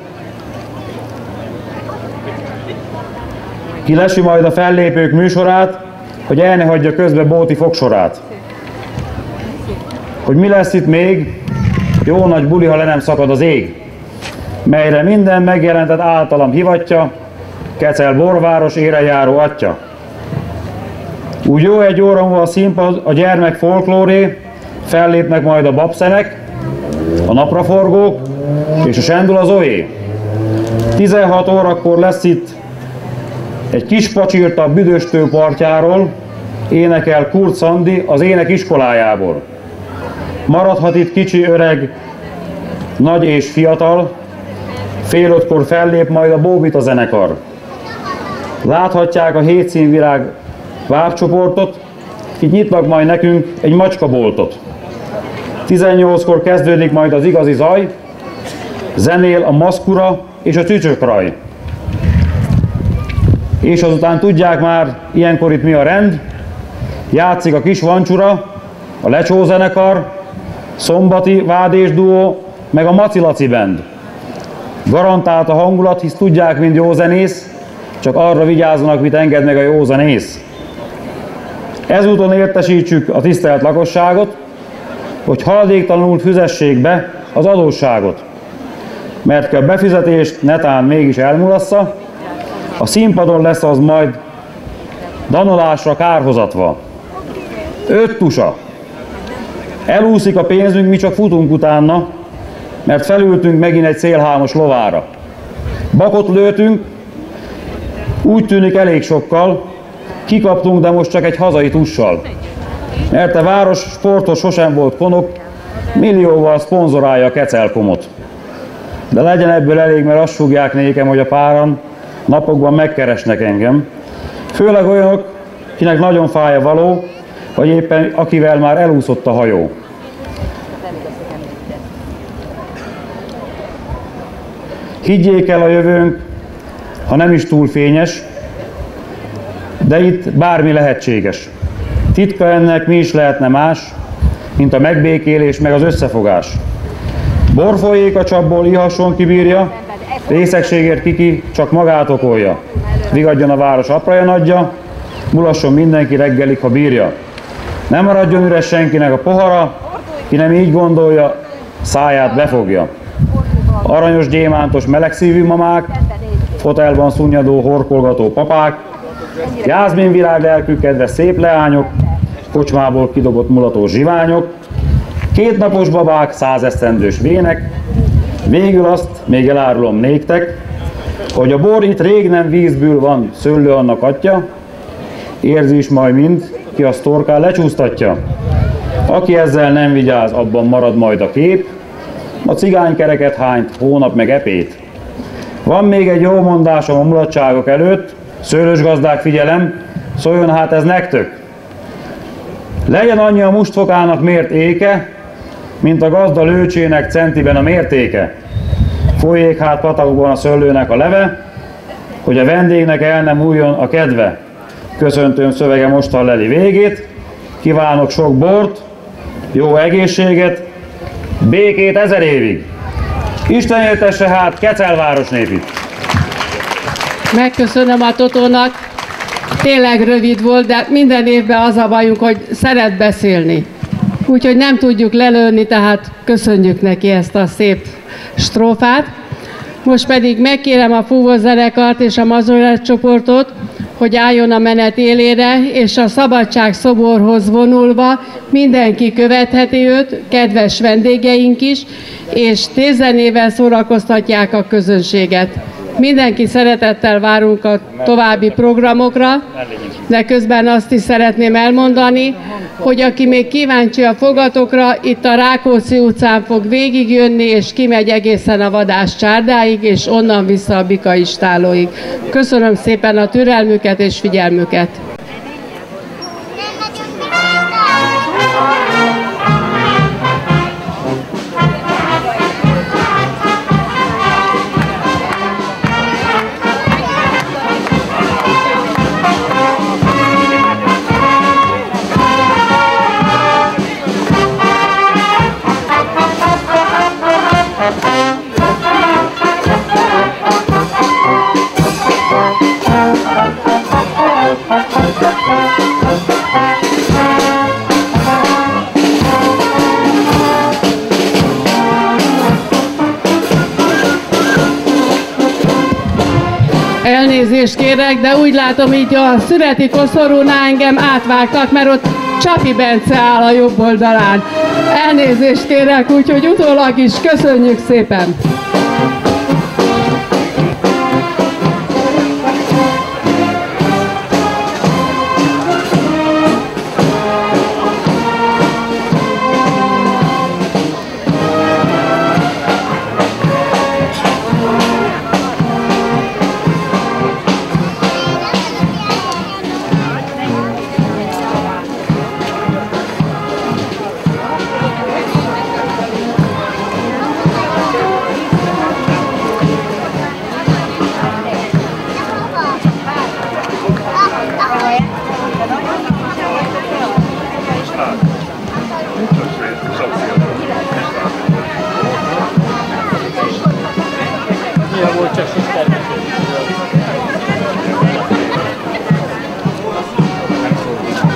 ki lesi majd a fellépők műsorát, hogy el ne hagyja közbe Bóti fogsorát. Hogy mi lesz itt még, jó nagy buli, ha le nem szakad az ég, melyre minden megjelentett általam hivatja, Kecel borváros érejáró atya. Úgy jó egy óra múlva a színpad a gyermek folklóré, fellépnek majd a babszenek, a napraforgók és a sendul az oé. tizenhat órakor lesz itt egy kis pacsirta a Büdöstő partjáról, énekel Kurt Szandi az ének iskolájából. Maradhat itt kicsi, öreg, nagy és fiatal, fél ötkor fellép majd a Bóbita zenekar. Láthatják a hétszínvirág vápcsoportot, itt nyitnak majd nekünk egy macskaboltot. tizennyolckor kezdődik majd az igazi zaj, zenél a maszkura és a tücsökraj. És azután tudják már, ilyenkor itt mi a rend. Játszik a Kis Vancsura, a Lecsó zenekar, Szombati Vádés duó, meg a Maci Laci band. Garantált a hangulat, hisz tudják, mind jó zenész, csak arra vigyázzanak, mit enged meg a jó zenész. Ezúton értesítsük a tisztelt lakosságot, hogy haladéktalanul fizessék be az adósságot, mert a befizetést netán mégis elmulassza, a színpadon lesz az majd danolásra kárhozatva. Öt tusa. Elúszik a pénzünk, mi csak futunk utána, mert felültünk megint egy szélhámos lovára. Bakot lőtünk, úgy tűnik elég sokkal, kikaptunk, de most csak egy hazai tussal. Mert a város sportos sosem volt konok, millióval szponzorálja a Kecelkomot. De legyen ebből elég, mert azt súgják nékem, hogy a páran napokban megkeresnek engem. Főleg olyanok, kinek nagyon fáj a való, vagy éppen akivel már elúszott a hajó. Higgyék el, a jövőnk, ha nem is túl fényes, de itt bármi lehetséges. Titka ennek mi is lehetne más, mint a megbékélés meg az összefogás. Bor folyék a csapból, ihasson kibírja, részegségért kiki csak magát okolja. Vigadjon a város apraja nagyja, mulasson mindenki reggelig, ha bírja. Nem maradjon üres senkinek a pohara, ki nem így gondolja, száját befogja. Aranyos, gyémántos, melegszívű mamák, fotelban szunnyadó, horkolgató papák, jászmin virág lelkű kedves szép leányok, kocsmából kidobott mulató zsiványok, kétnapos babák, százesztendős vének, végül azt még elárulom néktek, hogy a bor itt rég nem vízből van, szőlő annak atya, érzi is majd mind, ki a torkán lecsúsztatja. Aki ezzel nem vigyáz, abban marad majd a kép, a cigánykereket hányt, hónap meg epét. Van még egy jó mondásom a mulatságok előtt, szőlős gazdák, figyelem, szóljon hát ez nektök. Legyen annyi a mustfokának mért éke, mint a gazda lőcsének centiben a mértéke. Folyék hát patakban a szőlőnek a leve, hogy a vendégnek el nem újjon a kedve. Köszöntőm szövege mostan leli végét, kívánok sok bort, jó egészséget, békét ezer évig. Isten éltesse hát Kecelváros népit! Megköszönöm a Totónak, tényleg rövid volt, de minden évben az a bajunk, hogy szeret beszélni. Úgyhogy nem tudjuk lelőni, tehát köszönjük neki ezt a szép strófát. Most pedig megkérem a fúvózenekart és a mazsolát csoportot, hogy álljon a menet élére, és a Szabadság szoborhoz vonulva mindenki követheti őt, kedves vendégeink is, és tézzenével szórakoztatják a közönséget. Mindenki szeretettel várunk a további programokra, de közben azt is szeretném elmondani, hogy aki még kíváncsi a fogatokra, itt a Rákóczi utcán fog végigjönni, és kimegy egészen a Vadász csárdáig, és onnan vissza a Bika istálóig. Köszönöm szépen a türelmüket és figyelmüket! Elnézést kérek, de úgy látom, így a szüreti koszorúnál engem átvágtak, mert ott Csapi Bence áll a jobb oldalán. Elnézést kérek, úgyhogy utólag is köszönjük szépen!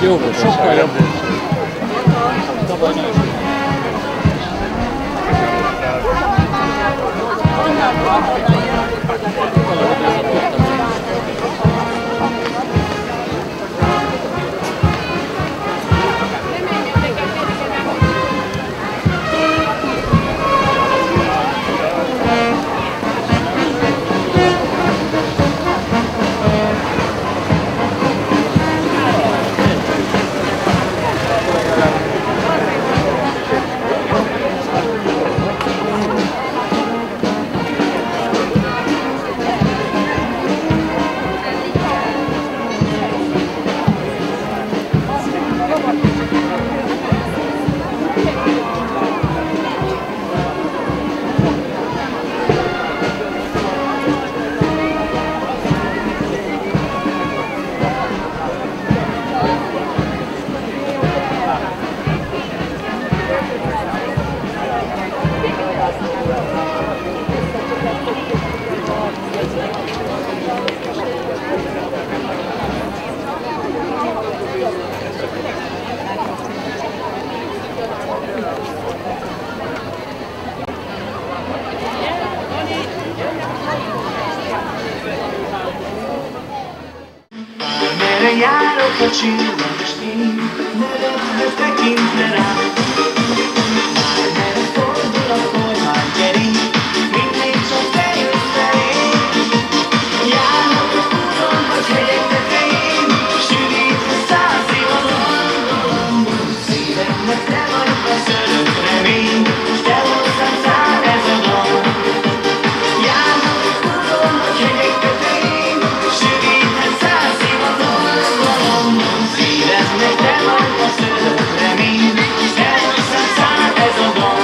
Jó, sokkal jobb. Merre járok a csillagos ég, ne tekintve rám. Bármerre fordul a kormánykering, mindig csak te jössz felém. Járok a úton, vagy hegyek tetején, sűrítve száz ivalon. Szívemnek te vagy a szörök remény, s te hozzám száll ez a dal. Járok a úton, vagy hegyek tetején, sűrítve száz ivalon. Szívemnek te vagy a szörök remény, s te hozzám száll ez a dal.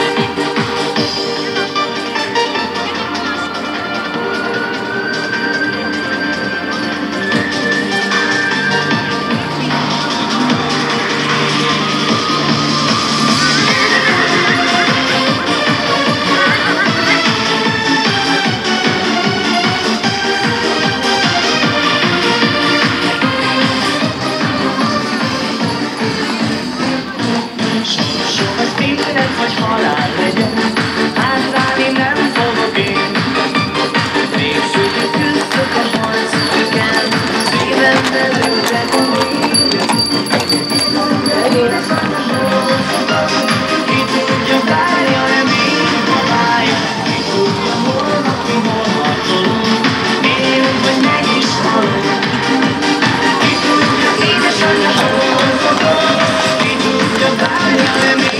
Sokat élet vagy halál legyen, hátrálni nem fogok én. Végzőket küzdök a harcokán, szívemben ültek a még. Egész a sorozat, ki tudja, várja remény, ha várja. Ki tudja, holnap mi hol harcolunk, élünk vagy meg is halunk. Ki tudja, édesanyja sorozat, ki tudja, várja remény.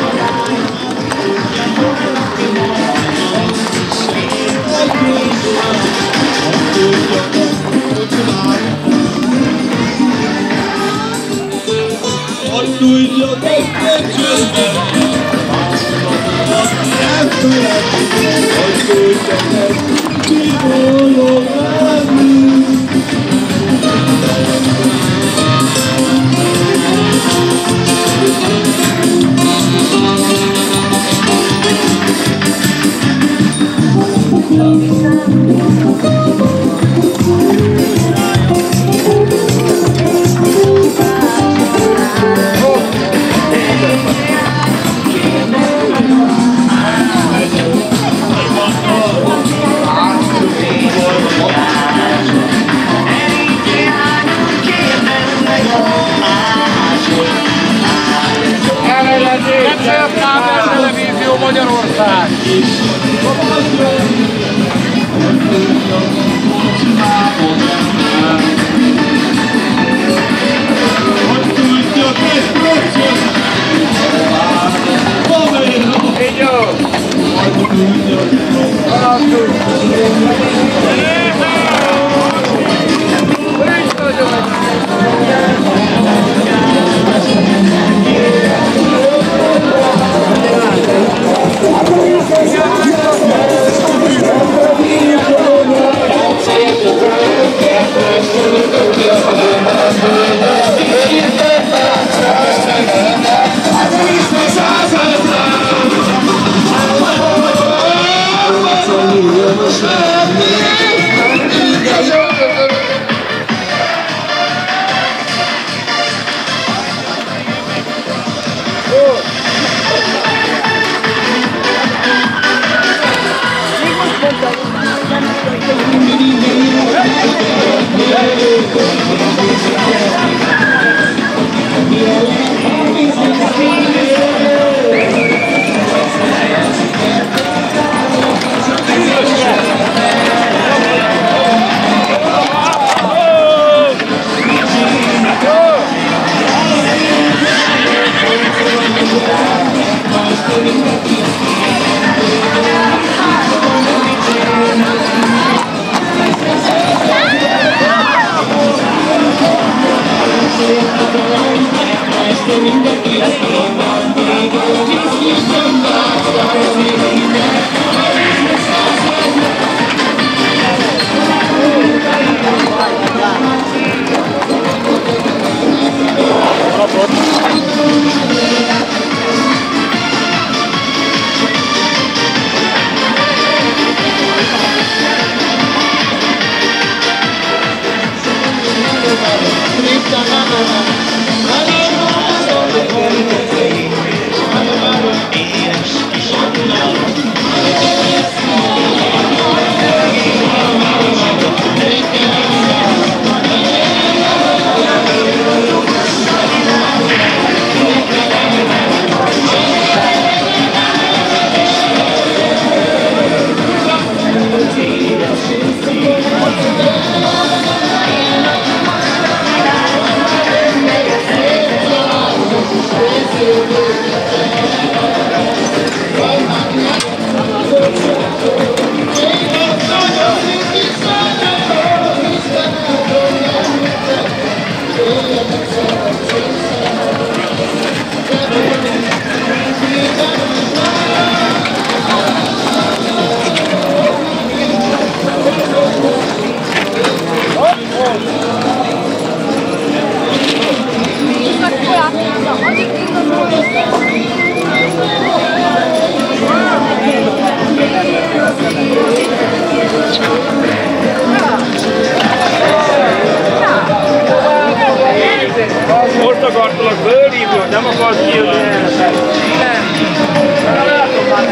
Azt tudja, hogy csöndben, nem felejtjük, azt tudja, hogy kibolog lenni. Televízió Magyarország! Így jó! Yeah. Most akartalak bőrívő, nem akarsz kijönni. Látom már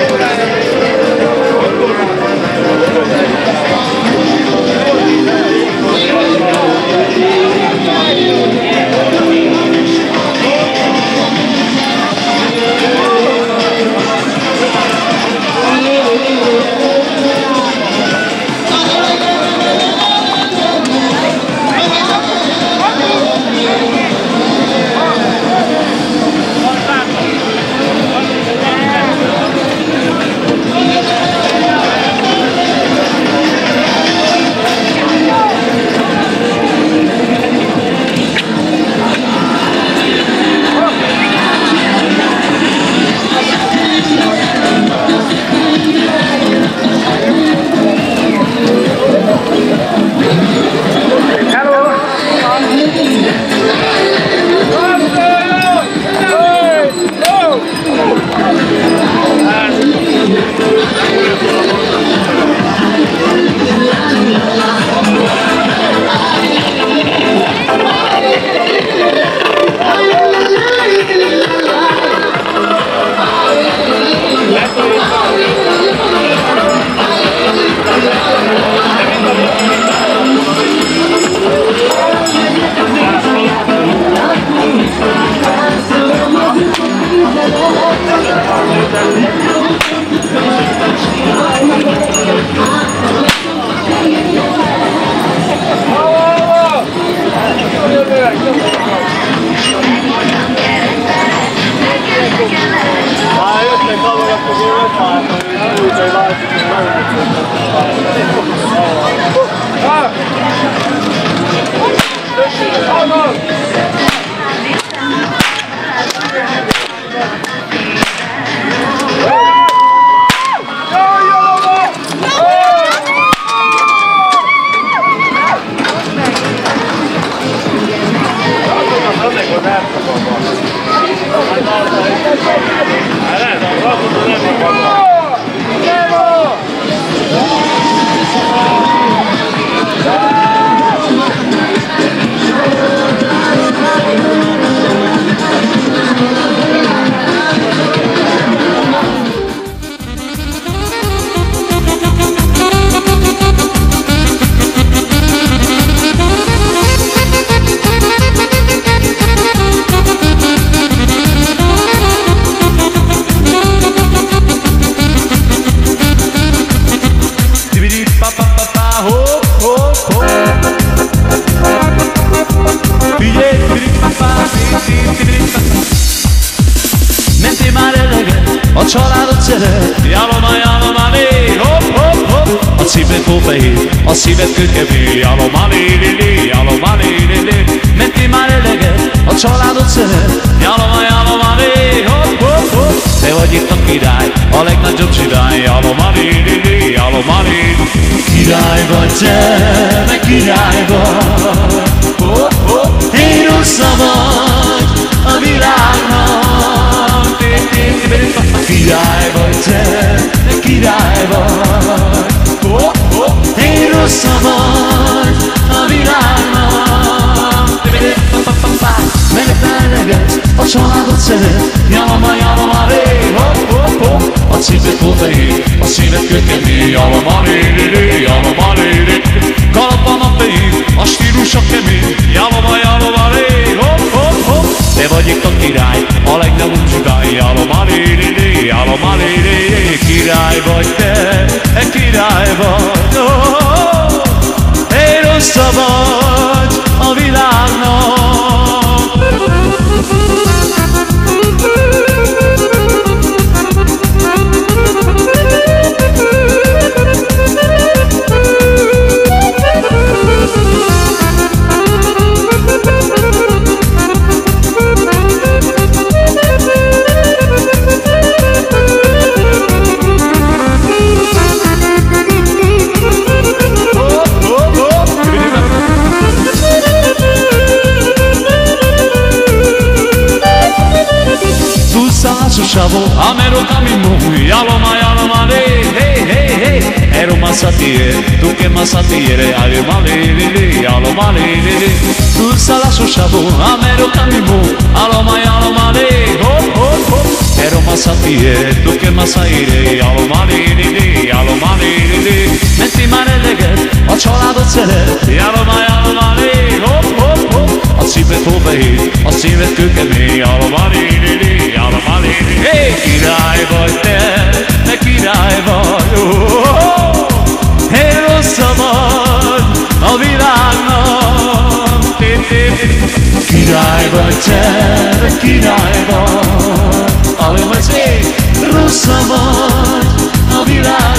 a családot szeret, jaloma, jaloma, lé, hopp, hopp, hopp. A szíved hófehér, a szíved kőkemény, jaloma, lé, lé, lé, jaloma, lé, lé, lé. Mentél már eleget, a családot szeret, szeret, jalama, jalama, ré, hopp, hopp, hopp. A cipőt hófehér, a szívet kőkemény, jalama, ré, ré, jalama, ré, ré. Kalapban a fehér, a stílusa kemény, jalama, jalama, ré, hopp, hopp, hopp. Te vagy itt a király, a legnagyobb zsigály, jalama, ré, ré, ré, jalama, ré, ré. Király vagy te, e király vagy, oh, oh, oh. Hey, rossza vagy a világnak. Chavo, amero camino, yaloma, yaloma, hey, hey, hey, hey. Ero masatiere, tu che masatiere, yaloma, lele, yaloma, lele. Tu salasso chavo, amero camino, yaloma, yaloma, hey, hop, hop, hop. Ero masatiere, tu che masatiere, yaloma, lele, yaloma, lele. Menti maredeget, a családot szeret, yaloma, yaloma, hey, hop, hop, hop. A szíved hófehér, a szíved kőkemény, yaloma, lele, yaloma, lele. Hey, király vagy te, te király vagy, oh, oh, oh. Hey, rossza vagy a világnak. Király vagy te, te király vagy, ahogy vagy, hey, rossza vagy a világnak.